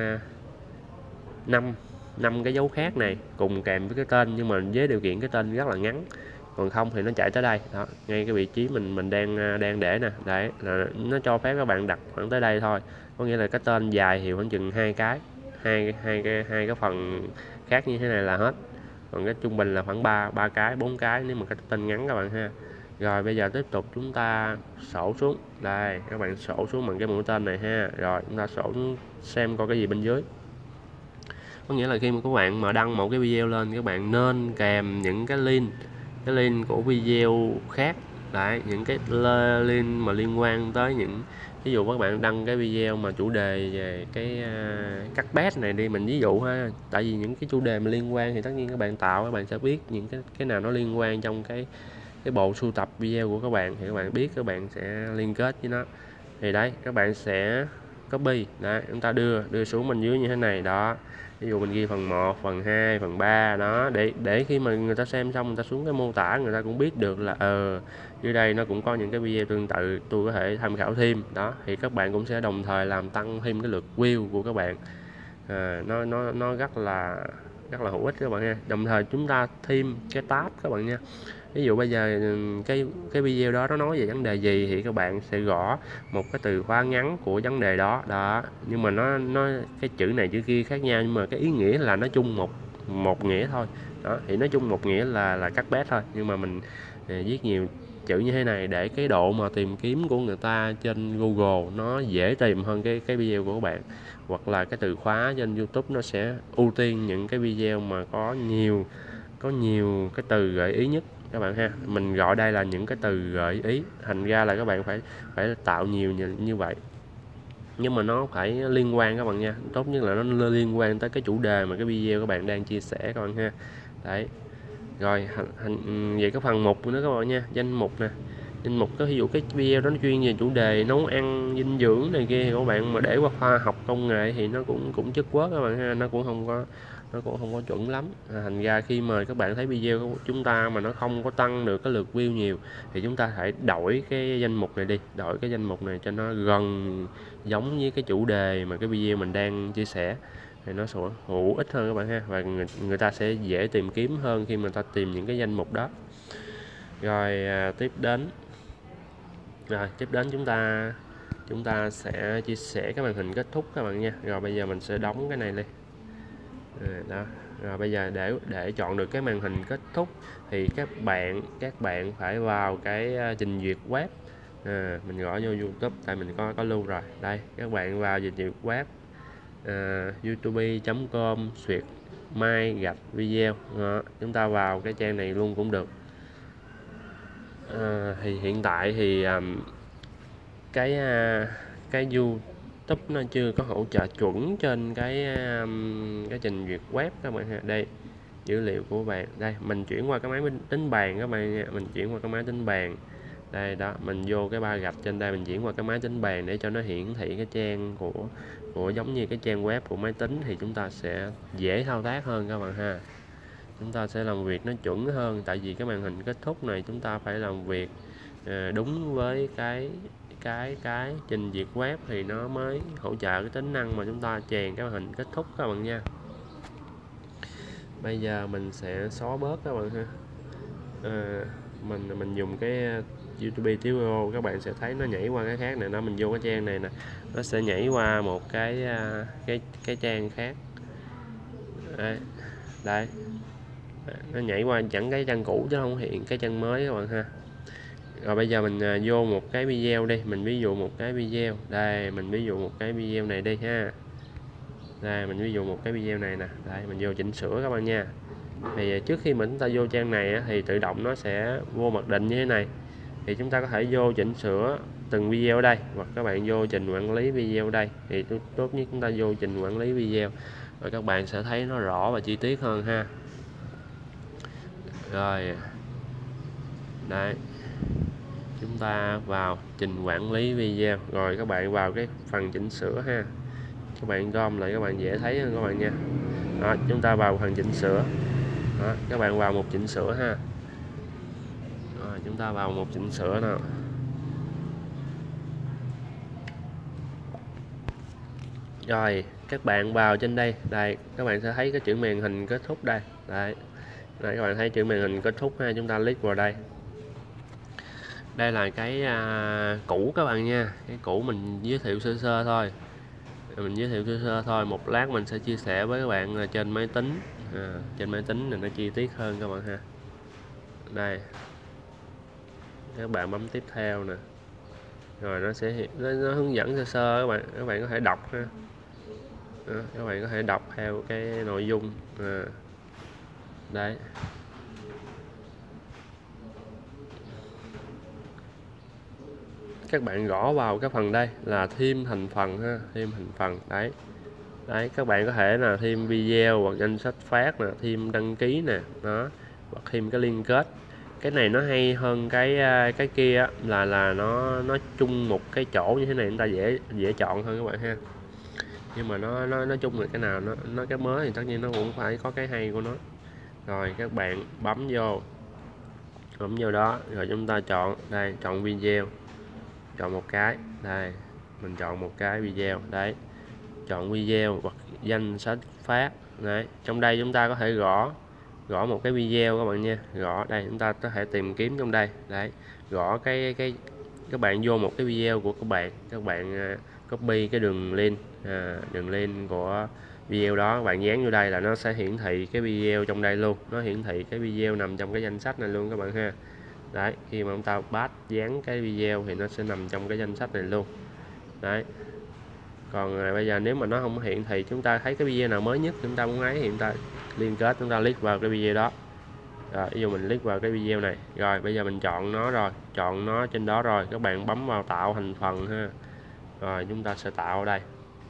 năm năm cái dấu khác này cùng kèm với cái tên, nhưng mà với điều kiện cái tên rất là ngắn, còn không thì nó chạy tới đây đó, ngay cái vị trí mình mình đang đang để nè. Đấy là nó cho phép các bạn đặt khoảng tới đây thôi, có nghĩa là cái tên dài thì khoảng chừng hai cái hai hai cái hai cái phần khác như thế này là hết, còn cái trung bình là khoảng ba ba cái bốn cái nếu mà cái tên ngắn các bạn ha. Rồi bây giờ tiếp tục chúng ta sổ xuống, đây các bạn sổ xuống bằng cái mũi tên này ha. Rồi chúng ta sổ xem coi cái gì bên dưới. Có nghĩa là khi mà các bạn mà đăng một cái video lên, các bạn nên kèm những cái link cái link của video khác. Đấy, những cái link mà liên quan tới những, ví dụ các bạn đăng cái video mà chủ đề về cái uh, cắt bét này đi, mình ví dụ ha. Tại vì những cái chủ đề mà liên quan thì tất nhiên các bạn tạo, các bạn sẽ biết những cái cái nào nó liên quan trong cái cái bộ sưu tập video của các bạn, thì các bạn biết các bạn sẽ liên kết với nó. Thì đấy các bạn sẽ copy, đấy chúng ta đưa đưa xuống bên dưới như thế này đó. Ví dụ mình ghi phần một, phần hai, phần ba đó, để để khi mà người ta xem xong, người ta xuống cái mô tả, người ta cũng biết được là ờ dưới đây nó cũng có những cái video tương tự, tôi có thể tham khảo thêm đó. Thì các bạn cũng sẽ đồng thời làm tăng thêm cái lượt view của các bạn. À, nó nó nó rất là rất là hữu ích các bạn nha. Đồng thời chúng ta thêm cái tab các bạn nha. Ví dụ bây giờ cái cái video đó nó nói về vấn đề gì thì các bạn sẽ gõ một cái từ khóa ngắn của vấn đề đó đó, nhưng mà nó nó cái chữ này chữ kia khác nhau, nhưng mà cái ý nghĩa là nó chung một một nghĩa thôi đó. Thì nói chung một nghĩa là là cắt bét thôi, nhưng mà mình viết nhiều chữ như thế này để cái độ mà tìm kiếm của người ta trên Google nó dễ tìm hơn cái cái video của các bạn, hoặc là cái từ khóa trên YouTube nó sẽ ưu tiên những cái video mà có nhiều có nhiều cái từ gợi ý nhất các bạn ha. Mình gọi đây là những cái từ gợi ý, thành ra là các bạn phải phải tạo nhiều như, như vậy, nhưng mà nó phải liên quan các bạn nha. Tốt nhất là nó liên quan tới cái chủ đề mà cái video các bạn đang chia sẻ các bạn ha. Đấy rồi hành về cái phần mục nữa các bạn nha, danh mục nè. Danh mục có ví dụ cái video đó nó chuyên về chủ đề nấu ăn dinh dưỡng này kia, thì các bạn mà để qua khoa học công nghệ thì nó cũng cũng chất quớt các bạn ha, nó cũng không có nó cũng không có chuẩn lắm. À, thành ra khi mà các bạn thấy video của chúng ta mà nó không có tăng được cái lượt view nhiều thì chúng ta phải đổi cái danh mục này đi, đổi cái danh mục này cho nó gần giống với cái chủ đề mà cái video mình đang chia sẻ, thì nó sẽ hữu ích hơn các bạn ha, và người, người ta sẽ dễ tìm kiếm hơn khi mà người ta tìm những cái danh mục đó. Rồi à, tiếp đến rồi tiếp đến chúng ta chúng ta sẽ chia sẻ cái màn hình kết thúc các bạn nha. Rồi bây giờ mình sẽ đóng cái này đi. À, đó. Rồi bây giờ để để chọn được cái màn hình kết thúc thì các bạn các bạn phải vào cái uh, trình duyệt web. À, mình gõ vô YouTube, tại mình có có lưu rồi. Đây các bạn vào trình duyệt web, uh, youtube chấm com xuyệt my gạch video đó. Chúng ta vào cái trang này luôn cũng được. À, thì hiện tại thì um, cái à, cái YouTube nó chưa có hỗ trợ chuẩn trên cái um, cái trình duyệt web các bạn ha. Đây dữ liệu của bạn, đây mình chuyển qua cái máy tính bàn các bạn nha, mình chuyển qua cái máy tính bàn đây đó, mình vô cái ba gạch trên đây, mình chuyển qua cái máy tính bàn để cho nó hiển thị cái trang của của giống như cái trang web của máy tính, thì chúng ta sẽ dễ thao tác hơn các bạn ha. Chúng ta sẽ làm việc nó chuẩn hơn, tại vì cái màn hình kết thúc này chúng ta phải làm việc à, đúng với cái cái cái trình duyệt web thì nó mới hỗ trợ cái tính năng mà chúng ta chèn cái màn hình kết thúc các bạn nha. Bây giờ mình sẽ xóa bớt các bạn ha. À, mình mình dùng cái YouTube Studio, các bạn sẽ thấy nó nhảy qua cái khác này, nó mình vô cái trang này nè, nó sẽ nhảy qua một cái cái cái trang khác đây, đây. Nó nhảy qua chẳng cái trang cũ chứ không hiện cái trang mới các bạn ha. Rồi bây giờ mình vô một cái video đi, mình ví dụ một cái video đây, mình ví dụ một cái video này đi ha. Đây mình ví dụ một cái video này nè, đây mình vô chỉnh sửa các bạn nha. Thì trước khi mình chúng ta vô trang này thì tự động nó sẽ vô mặc định như thế này, thì chúng ta có thể vô chỉnh sửa từng video ở đây, hoặc các bạn vô trình quản lý video ở đây, thì tốt nhất chúng ta vô trình quản lý video rồi các bạn sẽ thấy nó rõ và chi tiết hơn ha. Rồi đấy, chúng ta vào trình quản lý video, rồi các bạn vào cái phần chỉnh sửa ha, các bạn gom lại các bạn dễ thấy hơn các bạn nha. Đó, chúng ta vào phần chỉnh sửa. Đó, các bạn vào một chỉnh sửa ha. Rồi, chúng ta vào một chỉnh sửa nào. Rồi các bạn vào trên đây, đây các bạn sẽ thấy cái chữ màn hình kết thúc đây. Đấy. Đây các bạn thấy chữ màn hình kết thúc ha, chúng ta click vào đây. Đây là cái à, cũ các bạn nha, cái cũ mình giới thiệu sơ sơ thôi. Mình giới thiệu sơ sơ thôi, một lát mình sẽ chia sẻ với các bạn là trên máy tính. À, trên máy tính này nó chi tiết hơn các bạn ha. Đây. Các bạn bấm tiếp theo nè. Rồi nó sẽ nó, nó hướng dẫn sơ sơ các bạn, các bạn có thể đọc ha. Đó, các bạn có thể đọc theo cái nội dung. À. Đấy. Các bạn gõ vào cái phần đây là thêm thành phần ha, thêm thành phần đấy. Đấy, các bạn có thể là thêm video hoặc danh sách phát nè, thêm đăng ký nè, đó, hoặc thêm cái liên kết. Cái này nó hay hơn cái cái kia là là nó nó chung một cái chỗ như thế này, chúng ta dễ dễ chọn hơn các bạn ha. Nhưng mà nó nó nói chung là cái nào nó nó cái mới thì tất nhiên nó cũng phải có cái hay của nó. Rồi các bạn bấm vô bấm vô đó, rồi chúng ta chọn đây, chọn video, chọn một cái đây, mình chọn một cái video đấy, chọn video hoặc danh sách phát đấy. Trong đây chúng ta có thể gõ gõ một cái video các bạn nha, gõ đây, chúng ta có thể tìm kiếm trong đây đấy, gõ cái cái các bạn vô một cái video của các bạn, các bạn copy cái đường link à, đường link của video đó, các bạn dán vô đây là nó sẽ hiển thị cái video trong đây luôn, nó hiển thị cái video nằm trong cái danh sách này luôn các bạn ha. Đấy, khi mà chúng ta bắt dán cái video thì nó sẽ nằm trong cái danh sách này luôn. Đấy. Còn à, bây giờ nếu mà nó không hiện thì chúng ta thấy cái video nào mới nhất chúng ta muốn ấy thì chúng ta liên kết, chúng ta click vào cái video đó. Rồi, ví dụ mình click vào cái video này. Rồi bây giờ mình chọn nó rồi, chọn nó trên đó rồi, các bạn bấm vào tạo thành phần ha. Rồi chúng ta sẽ tạo ở đây.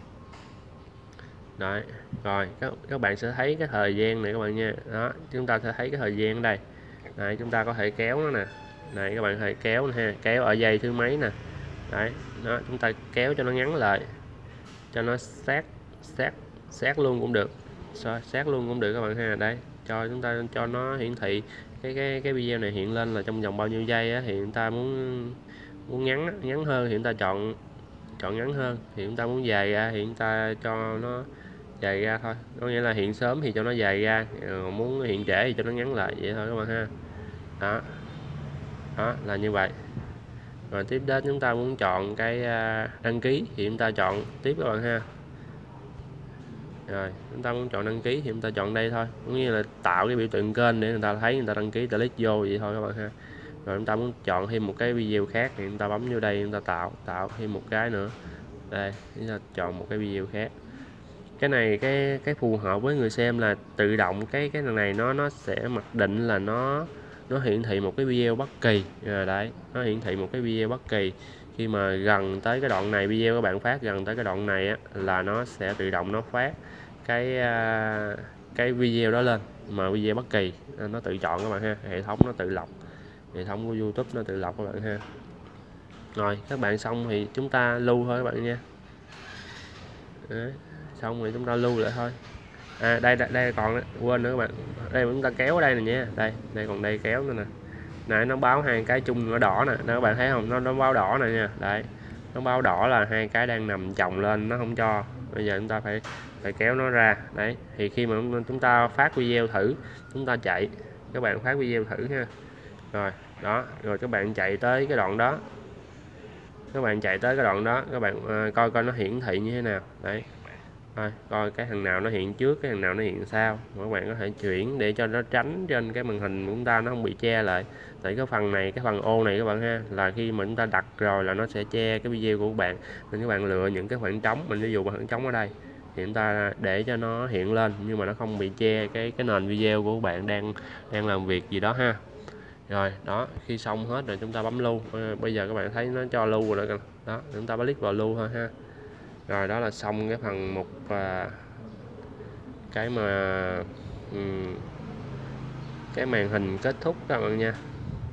Đấy. Rồi các các bạn sẽ thấy cái thời gian này các bạn nha. Đó, chúng ta sẽ thấy cái thời gian ở đây. Đấy, chúng ta có thể kéo nó nè. Này các bạn có thể kéo nè ha, kéo ở giây thứ mấy nè. Đấy, đó, chúng ta kéo cho nó ngắn lại, cho nó sát sát sát luôn cũng được, sát luôn cũng được các bạn ha. Đấy, cho chúng ta cho nó hiển thị cái cái cái video này hiện lên là trong vòng bao nhiêu giây á, thì chúng ta muốn muốn ngắn ngắn hơn thì chúng ta chọn chọn ngắn hơn, thì chúng ta muốn dài ra thì chúng ta cho nó dài ra thôi, có nghĩa là hiện sớm thì cho nó dài ra, muốn hiện trễ thì cho nó ngắn lại, vậy thôi các bạn ha. Đó, đó là như vậy. Rồi tiếp đến chúng ta muốn chọn cái đăng ký thì chúng ta chọn tiếp các bạn ha. Rồi chúng ta muốn chọn đăng ký thì chúng ta chọn đây thôi, cũng như là tạo cái biểu tượng kênh để người ta thấy, người ta đăng ký, ta click vô vậy thôi các bạn ha. Rồi chúng ta muốn chọn thêm một cái video khác thì chúng ta bấm vô đây, chúng ta tạo tạo thêm một cái nữa đây, chúng ta chọn một cái video khác. Cái này cái cái phù hợp với người xem là tự động cái cái này nó nó sẽ mặc định là nó nó hiển thị một cái video bất kỳ. À, đấy, nó hiển thị một cái video bất kỳ. khi mà gần tới cái đoạn này video các bạn phát gần tới cái đoạn này á, là nó sẽ tự động nó phát cái cái video đó lên, mà video bất kỳ nó tự chọn các bạn ha, hệ thống nó tự lọc, hệ thống của YouTube nó tự lọc các bạn ha. Rồi các bạn xong thì chúng ta lưu thôi các bạn nha. Đấy, xong rồi chúng ta lưu lại thôi. À đây đây, đây còn đó. Quên nữa các bạn, đây chúng ta kéo ở đây này nha, đây đây còn đây kéo nữa nè, này nó báo hai cái chung nó đỏ nè, đó các bạn thấy không, nó nó báo đỏ này nha, đấy nó báo đỏ là hai cái đang nằm chồng lên, nó không cho. Bây giờ chúng ta phải phải kéo nó ra. Đấy thì khi mà chúng ta phát video thử, chúng ta chạy, các bạn phát video thử ha. Rồi đó, rồi các bạn chạy tới cái đoạn đó, các bạn chạy tới cái đoạn đó các bạn uh, coi coi nó hiển thị như thế nào. Đấy thôi, coi cái thằng nào nó hiện trước, cái thằng nào nó hiện sau, các bạn có thể chuyển để cho nó tránh trên cái màn hình của chúng ta nó không bị che lại. Tại cái phần này, cái phần ô này các bạn ha, là khi mà chúng ta đặt rồi là nó sẽ che cái video của các bạn, nên các bạn lựa những cái khoảng trống, mình ví dụ khoảng trống ở đây thì chúng ta để cho nó hiện lên nhưng mà nó không bị che cái cái nền video của các bạn đang đang làm việc gì đó ha. Rồi đó, khi xong hết rồi chúng ta bấm lưu. À, bây giờ các bạn thấy nó cho lưu rồi đó, đó chúng ta bấm click vào lưu thôi ha. Rồi đó là xong cái phần mục à, cái mà um, cái màn hình kết thúc các bạn nha.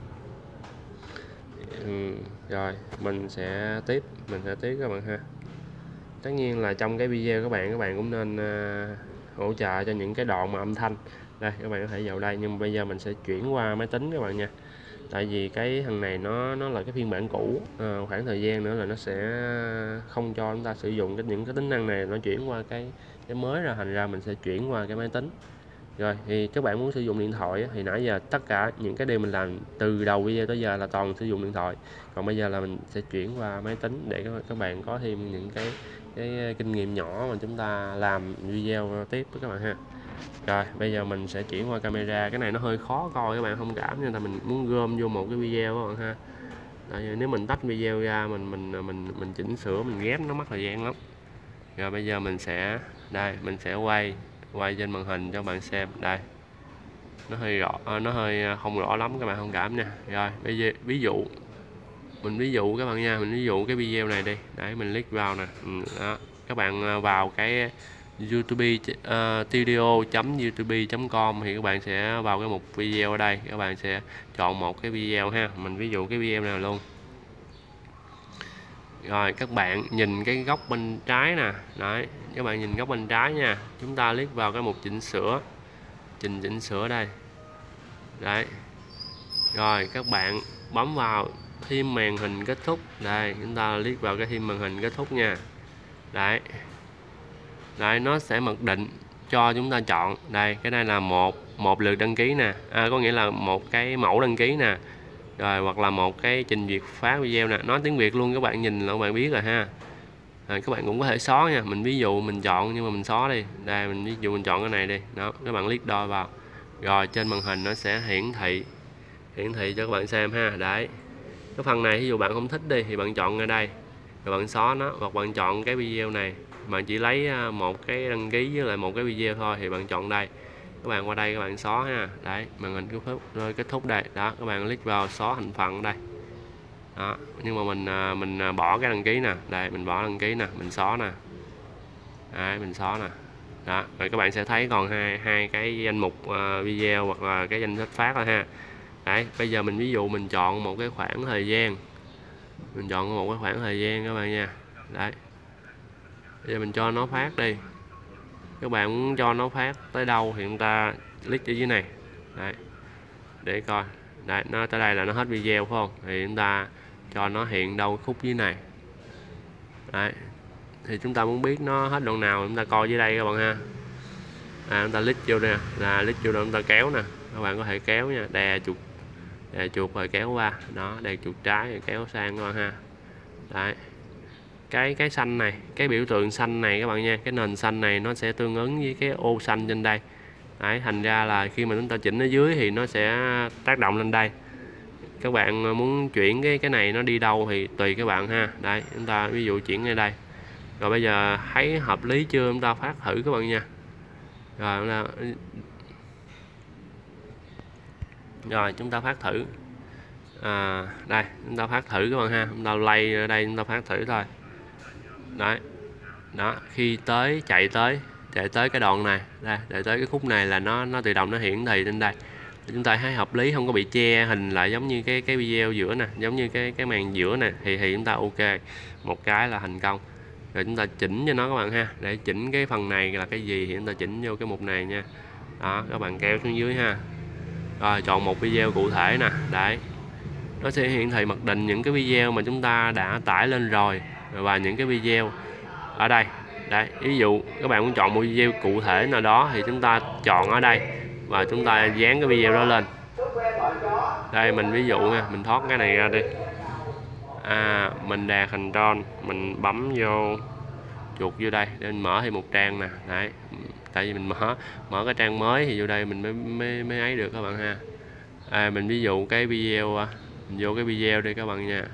um, Rồi mình sẽ tiếp mình sẽ tiếp các bạn ha. Tất nhiên là trong cái video các bạn các bạn cũng nên uh, hỗ trợ cho những cái đoạn mà âm thanh. Đây các bạn có thể vào đây, nhưng mà bây giờ mình sẽ chuyển qua máy tính các bạn nha. Tại vì cái thằng này nó nó là cái phiên bản cũ, à, khoảng thời gian nữa là nó sẽ không cho chúng ta sử dụng cái những cái tính năng này, nó chuyển qua cái cái mới ra, thành ra mình sẽ chuyển qua cái máy tính. Rồi thì các bạn muốn sử dụng điện thoại thì nãy giờ tất cả những cái điều mình làm từ đầu video tới giờ là toàn sử dụng điện thoại, còn bây giờ là mình sẽ chuyển qua máy tính để các bạn có thêm những cái cái kinh nghiệm nhỏ mà chúng ta làm video tiếp với các bạn ha. Rồi bây giờ mình sẽ chuyển qua camera, cái này nó hơi khó coi các bạn thông cảm, nên là mình muốn gom vô một cái video các bạn ha. Đấy, nếu mình tách video ra mình mình mình mình chỉnh sửa, mình ghép nó mất thời gian lắm. Rồi bây giờ mình sẽ đây mình sẽ quay quay trên màn hình cho bạn xem. Đây nó hơi rõ, nó hơi không rõ lắm các bạn thông cảm nha. Rồi bây giờ ví dụ mình ví dụ các bạn nha, mình ví dụ cái video này đi, để mình click vào nè. Đó, các bạn vào cái YouTube uh, studio chấm youtube chấm com thì các bạn sẽ vào cái mục video ở đây, các bạn sẽ chọn một cái video ha, mình ví dụ cái video nào luôn. Rồi các bạn nhìn cái góc bên trái nè, đấy các bạn nhìn góc bên trái nha, chúng ta click vào cái mục chỉnh sửa, chỉnh chỉnh sửa đây. Đấy rồi các bạn bấm vào thêm màn hình kết thúc, đây chúng ta click vào cái thêm màn hình kết thúc nha. Đấy Đấy, nó sẽ mặc định cho chúng ta chọn. Đây cái này là một một lượt đăng ký nè, à, có nghĩa là một cái mẫu đăng ký nè, rồi hoặc là một cái trình duyệt phát video nè, nói tiếng Việt luôn, các bạn nhìn là các bạn biết rồi ha. Rồi, các bạn cũng có thể xóa nha, mình ví dụ mình chọn nhưng mà mình xóa đi. Đây mình ví dụ mình chọn cái này đi, đó các bạn click đôi vào, rồi trên màn hình nó sẽ hiển thị hiển thị cho các bạn xem ha. Đấy cái phần này ví dụ bạn không thích đi thì bạn chọn ở đây rồi bạn xóa nó, hoặc bạn chọn cái video này bạn chỉ lấy một cái đăng ký với lại một cái video thôi thì bạn chọn đây, các bạn qua đây các bạn xóa ha. Đấy màn hình kết thúc rồi, kết thúc đây, đó các bạn click vào xóa thành phần đây. Đó nhưng mà mình mình bỏ cái đăng ký nè, đây mình bỏ đăng ký nè, mình xóa nè. Đấy mình xóa nè. Đó rồi các bạn sẽ thấy còn hai hai cái danh mục video hoặc là cái danh sách phát thôi ha. Đấy bây giờ mình ví dụ mình chọn một cái khoảng thời gian, mình chọn một cái khoảng thời gian các bạn nha. Đấy bây giờ mình cho nó phát đi, các bạn muốn cho nó phát tới đâu thì chúng ta click ở dưới này. Đấy để coi, đấy nó tới đây là nó hết video phải không, thì chúng ta cho nó hiện đâu khúc dưới này. Đấy thì chúng ta muốn biết nó hết đoạn nào chúng ta coi dưới đây các bạn ha. À, chúng ta click vô nè, là click vô đó chúng ta kéo nè, các bạn có thể kéo nha, đè chuột đè chuột rồi kéo qua, đó đè chuột trái rồi kéo sang các bạn ha. Đấy cái cái xanh này, cái biểu tượng xanh này các bạn nha, cái nền xanh này nó sẽ tương ứng với cái ô xanh trên đây. Đấy thành ra là khi mà chúng ta chỉnh ở dưới thì nó sẽ tác động lên đây. Các bạn muốn chuyển cái cái này nó đi đâu thì tùy các bạn ha. Đấy chúng ta ví dụ chuyển ở đây. Rồi bây giờ thấy hợp lý chưa, chúng ta phát thử các bạn nha. Rồi chúng ta, rồi chúng ta phát thử. À, đây chúng ta phát thử các bạn ha, chúng ta lay ở đây chúng ta phát thử thôi. Đấy, đó, khi tới chạy tới chạy tới cái đoạn này đây, chạy tới cái khúc này là nó nó tự động nó hiển thị lên đây. Chúng ta thấy hợp lý, không có bị che hình lại giống như cái cái video giữa nè, giống như cái cái màn giữa nè, thì thì chúng ta ok, một cái là thành công. Rồi chúng ta chỉnh cho nó các bạn ha, để chỉnh cái phần này là cái gì thì chúng ta chỉnh vô cái mục này nha. Đó, các bạn kéo xuống dưới ha. Rồi chọn một video cụ thể nè, đấy, nó sẽ hiển thị mặc định những cái video mà chúng ta đã tải lên rồi, và những cái video ở đây. Đấy, ví dụ các bạn muốn chọn một video cụ thể nào đó thì chúng ta chọn ở đây và chúng ta dán cái video đó lên. Đây mình ví dụ nha, mình thoát cái này ra đi. À, mình đè Ctrl, mình bấm vô chuột vô đây để mình mở thêm một trang nè. Đấy, tại vì mình mở mở cái trang mới thì vô đây mình mới mới, mới ấy được các bạn ha. À, mình ví dụ cái video, mình vô cái video đi các bạn nha.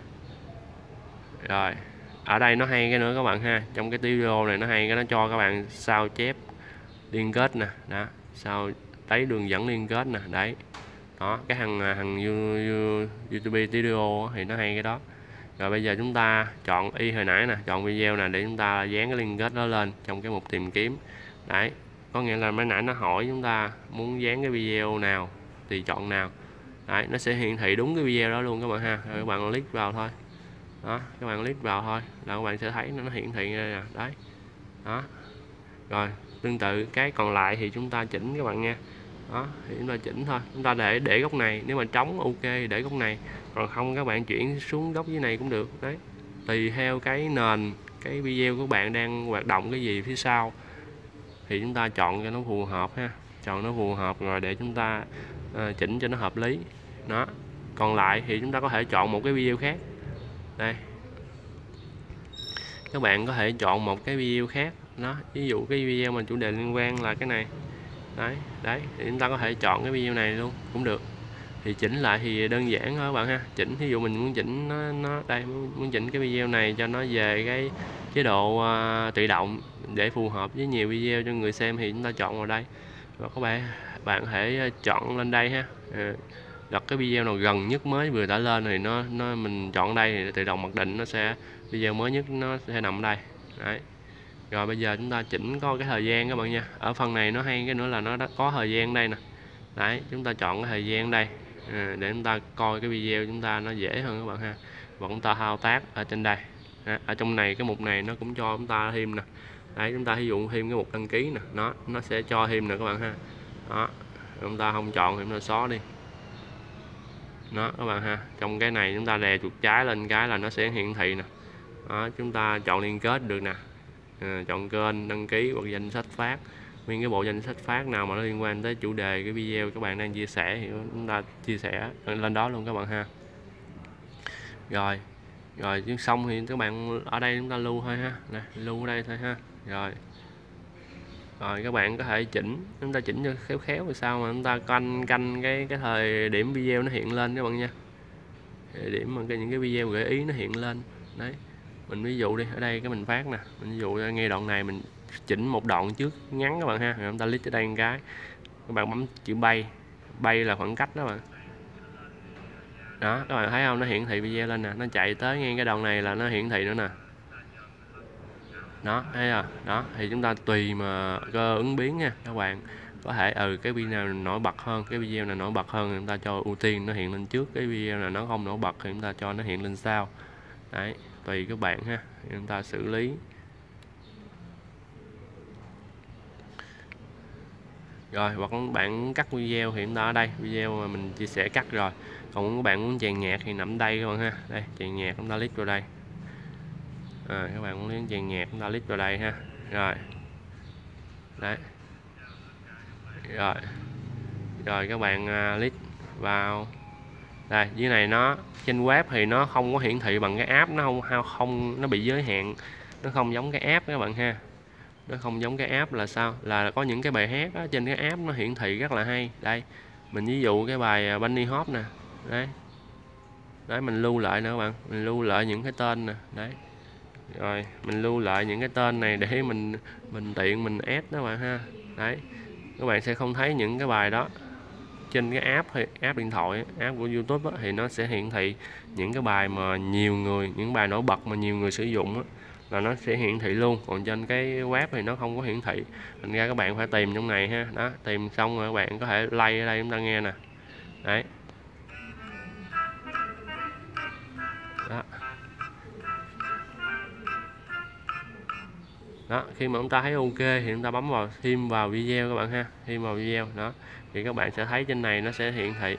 Rồi ở đây nó hay cái nữa các bạn ha, trong cái video này nó hay cái nó cho các bạn sao chép liên kết nè, đó, sao lấy đường dẫn liên kết nè, đấy, đó, cái thằng thằng YouTube Studio thì nó hay cái đó. Rồi bây giờ chúng ta chọn y hồi nãy nè, chọn video nè, để chúng ta dán cái liên kết đó lên trong cái mục tìm kiếm. Đấy, có nghĩa là mới nãy nó hỏi chúng ta muốn dán cái video nào thì chọn nào. Đấy, nó sẽ hiển thị đúng cái video đó luôn các bạn ha. Rồi các bạn click vào thôi. Đó, các bạn click vào thôi là các bạn sẽ thấy nó hiển thị ra nè. Đấy, đó. Rồi tương tự cái còn lại thì chúng ta chỉnh các bạn nha. Đó, thì chúng ta chỉnh thôi, chúng ta để để góc này, nếu mà trống ok để góc này, còn không các bạn chuyển xuống góc dưới này cũng được. Đấy, tùy theo cái nền cái video của bạn đang hoạt động cái gì phía sau thì chúng ta chọn cho nó phù hợp ha, chọn nó phù hợp rồi để chúng ta uh, chỉnh cho nó hợp lý. Đó, còn lại thì chúng ta có thể chọn một cái video khác. Đây, các bạn có thể chọn một cái video khác. Đó, ví dụ cái video mà chủ đề liên quan là cái này. Đấy, đấy thì chúng ta có thể chọn cái video này luôn cũng được. Thì chỉnh lại thì đơn giản thôi các bạn ha. Chỉnh ví dụ mình muốn chỉnh nó nó đây, muốn chỉnh cái video này cho nó về cái chế độ uh, tự động để phù hợp với nhiều video cho người xem thì chúng ta chọn vào đây. Và các bạn bạn có thể chọn lên đây ha. Ừ, đặt cái video nào gần nhất mới vừa tải lên thì nó nó mình chọn đây thì tự động mặc định nó sẽ video mới nhất nó sẽ nằm ở đây. Đấy. Rồi bây giờ chúng ta chỉnh có cái thời gian các bạn nha. Ở phần này nó hay cái nữa là nó đã có thời gian đây nè. Đấy, chúng ta chọn cái thời gian đây à, để chúng ta coi cái video chúng ta nó dễ hơn các bạn ha. Và chúng ta thao tác ở trên đây. À, ở trong này cái mục này nó cũng cho chúng ta thêm nè. Đấy, chúng ta ví dụ thêm cái mục đăng ký nè, nó nó sẽ cho thêm nè các bạn ha. Đó, chúng ta không chọn thì chúng ta xóa đi. Đó các bạn ha, trong cái này chúng ta đè chuột trái lên cái là nó sẽ hiển thị nè. Đó, chúng ta chọn liên kết được nè. À, chọn kênh, đăng ký hoặc danh sách phát, nguyên cái bộ danh sách phát nào mà nó liên quan tới chủ đề cái video các bạn đang chia sẻ thì chúng ta chia sẻ lên đó luôn các bạn ha. Rồi rồi chứ xong thì các bạn ở đây chúng ta lưu thôi ha, nè, lưu ở đây thôi ha. Rồi rồi các bạn có thể chỉnh, chúng ta chỉnh cho khéo khéo rồi sao mà chúng ta canh canh cái cái thời điểm video nó hiện lên các bạn nha. Thời điểm mà cái những cái video gợi ý nó hiện lên. Đấy, mình ví dụ đi, ở đây cái mình phát nè, mình ví dụ ngay đoạn này mình chỉnh một đoạn trước ngắn các bạn ha, rồi chúng ta click ở đây một cái, các bạn bấm chữ bay, bay là khoảng cách đó bạn. Đó, các bạn thấy không, nó hiển thị video lên nè, nó chạy tới ngay cái đoạn này là nó hiển thị nữa nè. Đó, thấy không? Đó, thì chúng ta tùy mà cơ ứng biến nha các bạn. Có thể ừ cái video nào nổi bật hơn, cái video nào nổi bật hơn thì chúng ta cho ưu tiên nó hiện lên trước, cái video nào nó không nổi bật thì chúng ta cho nó hiện lên sau. Đấy, tùy các bạn ha, chúng ta xử lý. Rồi, hoặc các bạn cắt video thì chúng ta ở đây, video mà mình chia sẻ cắt rồi. Còn các bạn muốn chèn nhạc thì nằm đây các bạn ha. Đây, chèn nhạc chúng ta click vào đây. À, các bạn muốn chèn nhạc chúng ta click vào đây ha. Rồi. Đấy. Rồi. Rồi các bạn uh, click vào. Đây, dưới này nó trên web thì nó không có hiển thị bằng cái app, nó không không nó bị giới hạn. Nó không giống cái app các bạn ha. Nó không giống cái app là sao? Là có những cái bài hát đó, trên cái app nó hiển thị rất là hay. Đây, mình ví dụ cái bài Bunny Hop nè. Đấy. Đấy, mình lưu lại nữa các bạn, mình lưu lại những cái tên nè. Đấy. Rồi, mình lưu lại những cái tên này để mình mình tiện mình add đó bạn ha. Đấy. Các bạn sẽ không thấy những cái bài đó trên cái app hay app điện thoại, app của YouTube á, thì nó sẽ hiển thị những cái bài mà nhiều người, những bài nổi bật mà nhiều người sử dụng á, là nó sẽ hiển thị luôn. Còn trên cái web thì nó không có hiển thị, thành ra các bạn phải tìm trong này ha. Đó, tìm xong rồi các bạn có thể play ở đây chúng ta nghe nè. Đấy. Đó. Đó, khi mà chúng ta thấy ok thì chúng ta bấm vào thêm vào video các bạn ha, thêm vào video đó thì các bạn sẽ thấy trên này nó sẽ hiển thị.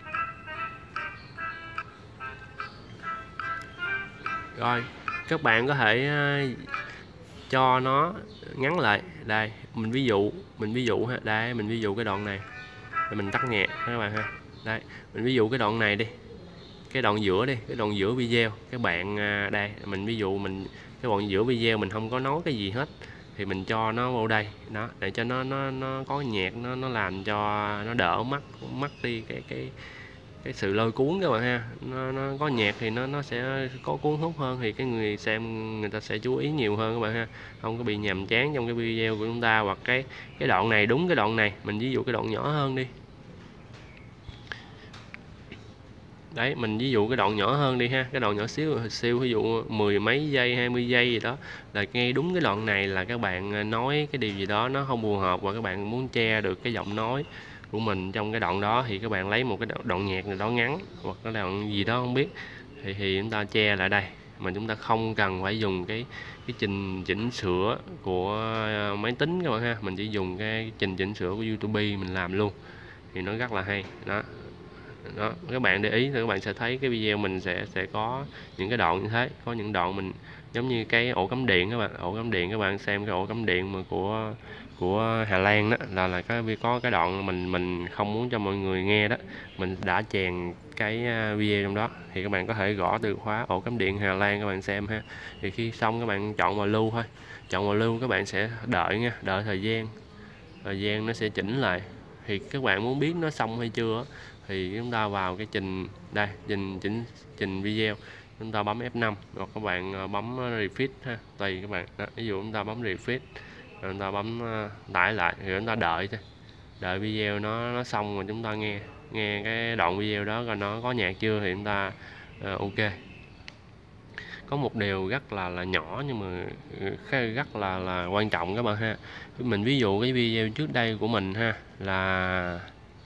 Rồi các bạn có thể uh, cho nó ngắn lại. Đây mình ví dụ mình ví dụ ha, đây mình ví dụ cái đoạn này rồi mình tắt nhạc các bạn ha. Đây mình ví dụ cái đoạn này đi, cái đoạn giữa đi, cái đoạn giữa video các bạn uh, đây mình ví dụ mình cái đoạn giữa video mình không có nói cái gì hết thì mình cho nó vào đây đó, để cho nó nó nó có nhạc, nó nó làm cho nó đỡ mất mất đi cái cái cái sự lôi cuốn các bạn ha. Nó, nó có nhạc thì nó nó sẽ có cuốn hút hơn, thì cái người xem người ta sẽ chú ý nhiều hơn các bạn ha, không có bị nhàm chán trong cái video của chúng ta. Hoặc cái cái đoạn này, đúng cái đoạn này mình ví dụ cái đoạn nhỏ hơn đi. Đấy mình ví dụ cái đoạn nhỏ hơn đi ha, cái đoạn nhỏ xíu siêu ví dụ mười mấy giây, hai mươi giây gì đó, là ngay đúng cái đoạn này là các bạn nói cái điều gì đó nó không phù hợp và các bạn muốn che được cái giọng nói của mình trong cái đoạn đó, thì các bạn lấy một cái đoạn nhạc này đó ngắn hoặc cái đoạn gì đó không biết thì thì chúng ta che lại đây, mà chúng ta không cần phải dùng cái cái trình chỉnh sửa của máy tính các bạn ha, mình chỉ dùng cái trình chỉnh sửa của YouTube mình làm luôn thì nó rất là hay đó. Đó, các bạn để ý thì các bạn sẽ thấy cái video mình sẽ sẽ có những cái đoạn như thế, có những đoạn mình giống như cái ổ cắm điện các bạn, ổ cắm điện các bạn xem cái ổ cắm điện mà của của Hà Lan đó, là là cái có cái đoạn mình mình không muốn cho mọi người nghe đó, mình đã chèn cái video trong đó, thì các bạn có thể gõ từ khóa ổ cắm điện Hà Lan các bạn xem ha. Thì khi xong các bạn chọn vào lưu thôi, chọn vào lưu các bạn sẽ đợi nha, đợi thời gian thời gian nó sẽ chỉnh lại. Thì các bạn muốn biết nó xong hay chưa thì chúng ta vào cái trình đây, trình chỉnh trình video, chúng ta bấm F năm hoặc các bạn bấm refresh ha, tùy các bạn đó. Ví dụ chúng ta bấm refresh rồi chúng ta bấm tải lại thì chúng ta đợi thôi, đợi video nó nó xong rồi chúng ta nghe nghe cái đoạn video đó coi nó có nhạc chưa thì chúng ta uh, ok. Có một điều rất là là nhỏ nhưng mà rất là là quan trọng các bạn ha. Mình ví dụ cái video trước đây của mình ha, là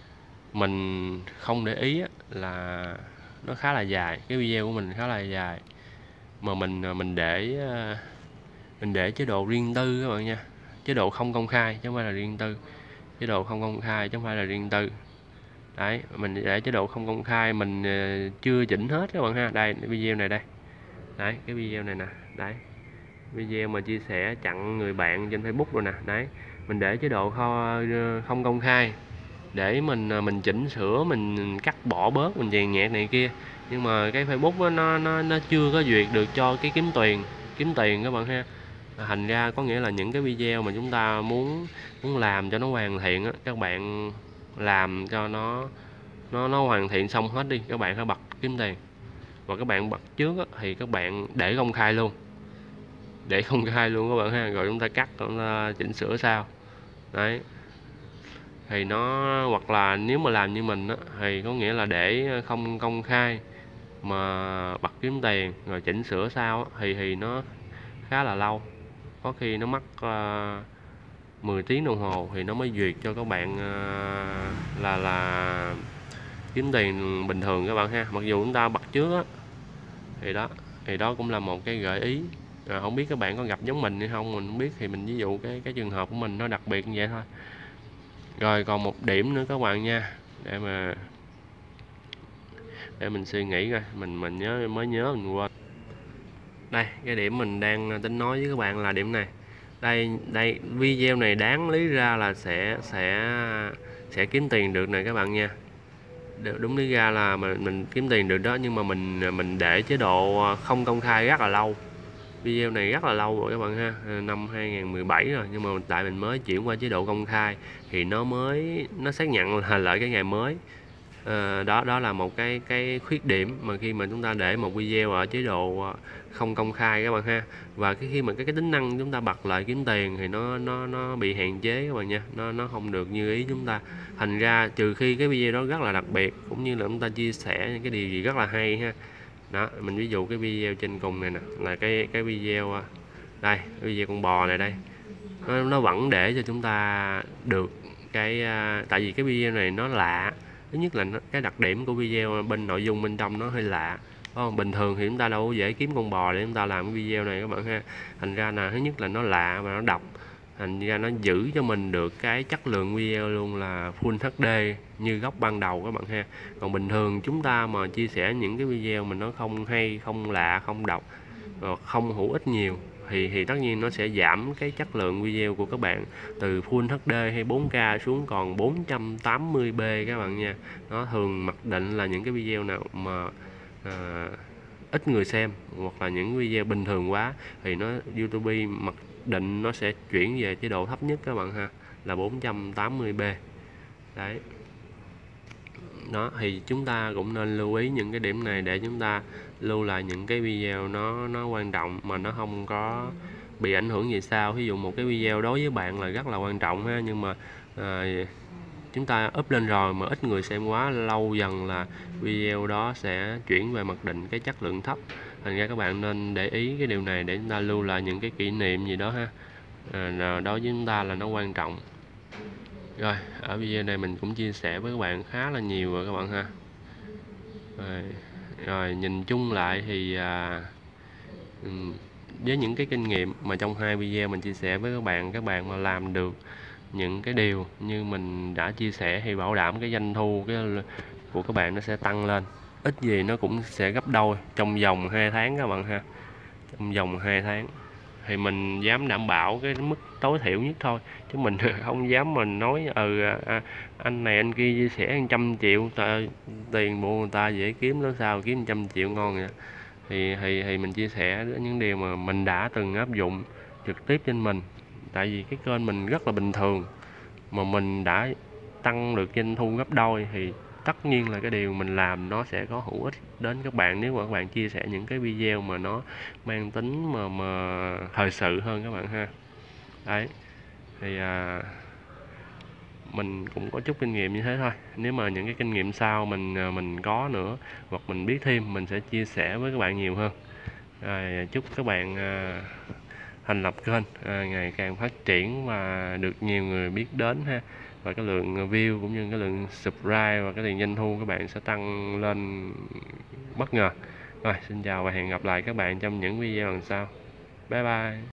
mình không để ý là nó khá là dài, cái video của mình khá là dài mà mình mình để mình để chế độ riêng tư các bạn nha, chế độ không công khai chứ không phải là riêng tư, chế độ không công khai chứ không phải là riêng tư. Đấy mình để chế độ không công khai, mình chưa chỉnh hết các bạn ha. Đây video này đây, đấy cái video này nè, đấy video mà chia sẻ chặn người bạn trên Facebook rồi nè, đấy mình để chế độ không, không công khai để mình mình chỉnh sửa, mình cắt bỏ bớt, mình chèn nhạc này kia, nhưng mà cái Facebook đó, nó nó nó chưa có duyệt được cho cái kiếm tiền kiếm tiền các bạn ha. Thành ra có nghĩa là những cái video mà chúng ta muốn muốn làm cho nó hoàn thiện á, các bạn làm cho nó nó nó hoàn thiện xong hết đi, các bạn phải bật kiếm tiền. Và các bạn bật trước á, thì các bạn để công khai luôn, để công khai luôn các bạn ha, rồi chúng ta cắt, chúng ta chỉnh sửa sao. Đấy thì nó, hoặc là nếu mà làm như mình á, thì có nghĩa là để không công khai mà bật kiếm tiền rồi chỉnh sửa sao á, thì thì nó khá là lâu, có khi nó mất uh, mười tiếng đồng hồ thì nó mới duyệt cho các bạn uh, là là kiếm tiền bình thường các bạn ha. Mặc dù chúng ta bật trước á, thì đó thì đó cũng là một cái gợi ý. À, không biết các bạn có gặp giống mình hay không, mình không biết, thì mình ví dụ cái cái trường hợp của mình nó đặc biệt như vậy thôi. Rồi còn một điểm nữa các bạn nha, để mà để mình suy nghĩ coi, mình mình nhớ mới nhớ mình quên. Đây cái điểm mình đang tính nói với các bạn là điểm này. Đây đây video này đáng lý ra là sẽ sẽ sẽ kiếm tiền được này các bạn nha. Đúng lý ra là mình mình kiếm tiền được đó, nhưng mà mình mình để chế độ không công khai rất là lâu. Video này rất là lâu rồi các bạn ha, năm hai nghìn mười bảy rồi, nhưng mà tại mình mới chuyển qua chế độ công khai thì nó mới nó xác nhận là lại cái ngày mới, Ờ, đó đó là một cái cái khuyết điểm mà khi mà chúng ta để một video ở chế độ ờ, không công khai các bạn ha. Và cái khi mà cái cái tính năng chúng ta bật lại kiếm tiền thì nó nó nó bị hạn chế các bạn nha, nó nó không được như ý chúng ta. Thành ra trừ khi cái video đó rất là đặc biệt, cũng như là chúng ta chia sẻ những cái điều gì rất là hay ha. Đó, mình ví dụ cái video trên cùng này nè, là cái cái video ờ, đây, cái video con bò này đây, nó, nó vẫn để cho chúng ta được cái à, tại vì cái video này nó lạ. Thứ nhất là nó, cái đặc điểm của video bên nội dung bên trong nó hơi lạ. Không, bình thường thì chúng ta đâu có dễ kiếm con bò để chúng ta làm cái video này các bạn ha. Thành ra là thứ nhất là nó lạ và nó độc, thành ra nó giữ cho mình được cái chất lượng video luôn là Full hát đê như góc ban đầu các bạn ha. Còn bình thường chúng ta mà chia sẻ những cái video mà nó không hay, không lạ, không độc, không hữu ích nhiều thì thì tất nhiên nó sẽ giảm cái chất lượng video của các bạn từ Full hát đê hay bốn K xuống còn bốn trăm tám mươi p các bạn nha. Nó thường mặc định là những cái video nào mà à, ít người xem hoặc là những video bình thường quá thì nó YouTube mặc định nó sẽ chuyển về chế độ thấp nhất các bạn ha, là bốn trăm tám mươi p. Đấy, đó thì chúng ta cũng nên lưu ý những cái điểm này để chúng ta lưu lại những cái video nó nó quan trọng mà nó không có bị ảnh hưởng gì sao. Ví dụ một cái video đối với bạn là rất là quan trọng ha, nhưng mà à, chúng ta up lên rồi mà ít người xem quá, lâu dần là video đó sẽ chuyển về mặc định cái chất lượng thấp. Thành ra các bạn nên để ý cái điều này để chúng ta lưu lại những cái kỷ niệm gì đó ha. À, đối với chúng ta là nó quan trọng. Rồi, ở video này mình cũng chia sẻ với các bạn khá là nhiều rồi các bạn ha. Rồi, rồi nhìn chung lại thì à, với những cái kinh nghiệm mà trong hai video mình chia sẻ với các bạn, các bạn mà làm được những cái điều như mình đã chia sẻ thì bảo đảm cái doanh thu cái của các bạn nó sẽ tăng lên, ít gì nó cũng sẽ gấp đôi trong vòng hai tháng các bạn ha. Trong vòng hai tháng thì mình dám đảm bảo cái mức tối thiểu nhất thôi, chứ mình không dám mình nói ừ à, anh này anh kia chia sẻ một trăm triệu ta, tiền bộ người ta dễ kiếm lắm sao kiếm một trăm triệu ngon vậy. Thì, thì thì mình chia sẻ những điều mà mình đã từng áp dụng trực tiếp trên mình, tại vì cái kênh mình rất là bình thường mà mình đã tăng được doanh thu gấp đôi thì tất nhiên là cái điều mình làm nó sẽ có hữu ích đến các bạn nếu mà các bạn chia sẻ những cái video mà nó mang tính mà mà thời sự hơn các bạn ha. Đấy thì à, mình cũng có chút kinh nghiệm như thế thôi. Nếu mà những cái kinh nghiệm sau mình mình có nữa hoặc mình biết thêm mình sẽ chia sẻ với các bạn nhiều hơn. Rồi, chúc các bạn à, thành lập kênh à, ngày càng phát triển và được nhiều người biết đến ha, và cái lượng view cũng như cái lượng subscribe và cái tiền doanh thu các bạn sẽ tăng lên bất ngờ. Rồi, xin chào và hẹn gặp lại các bạn trong những video lần sau. Bye bye.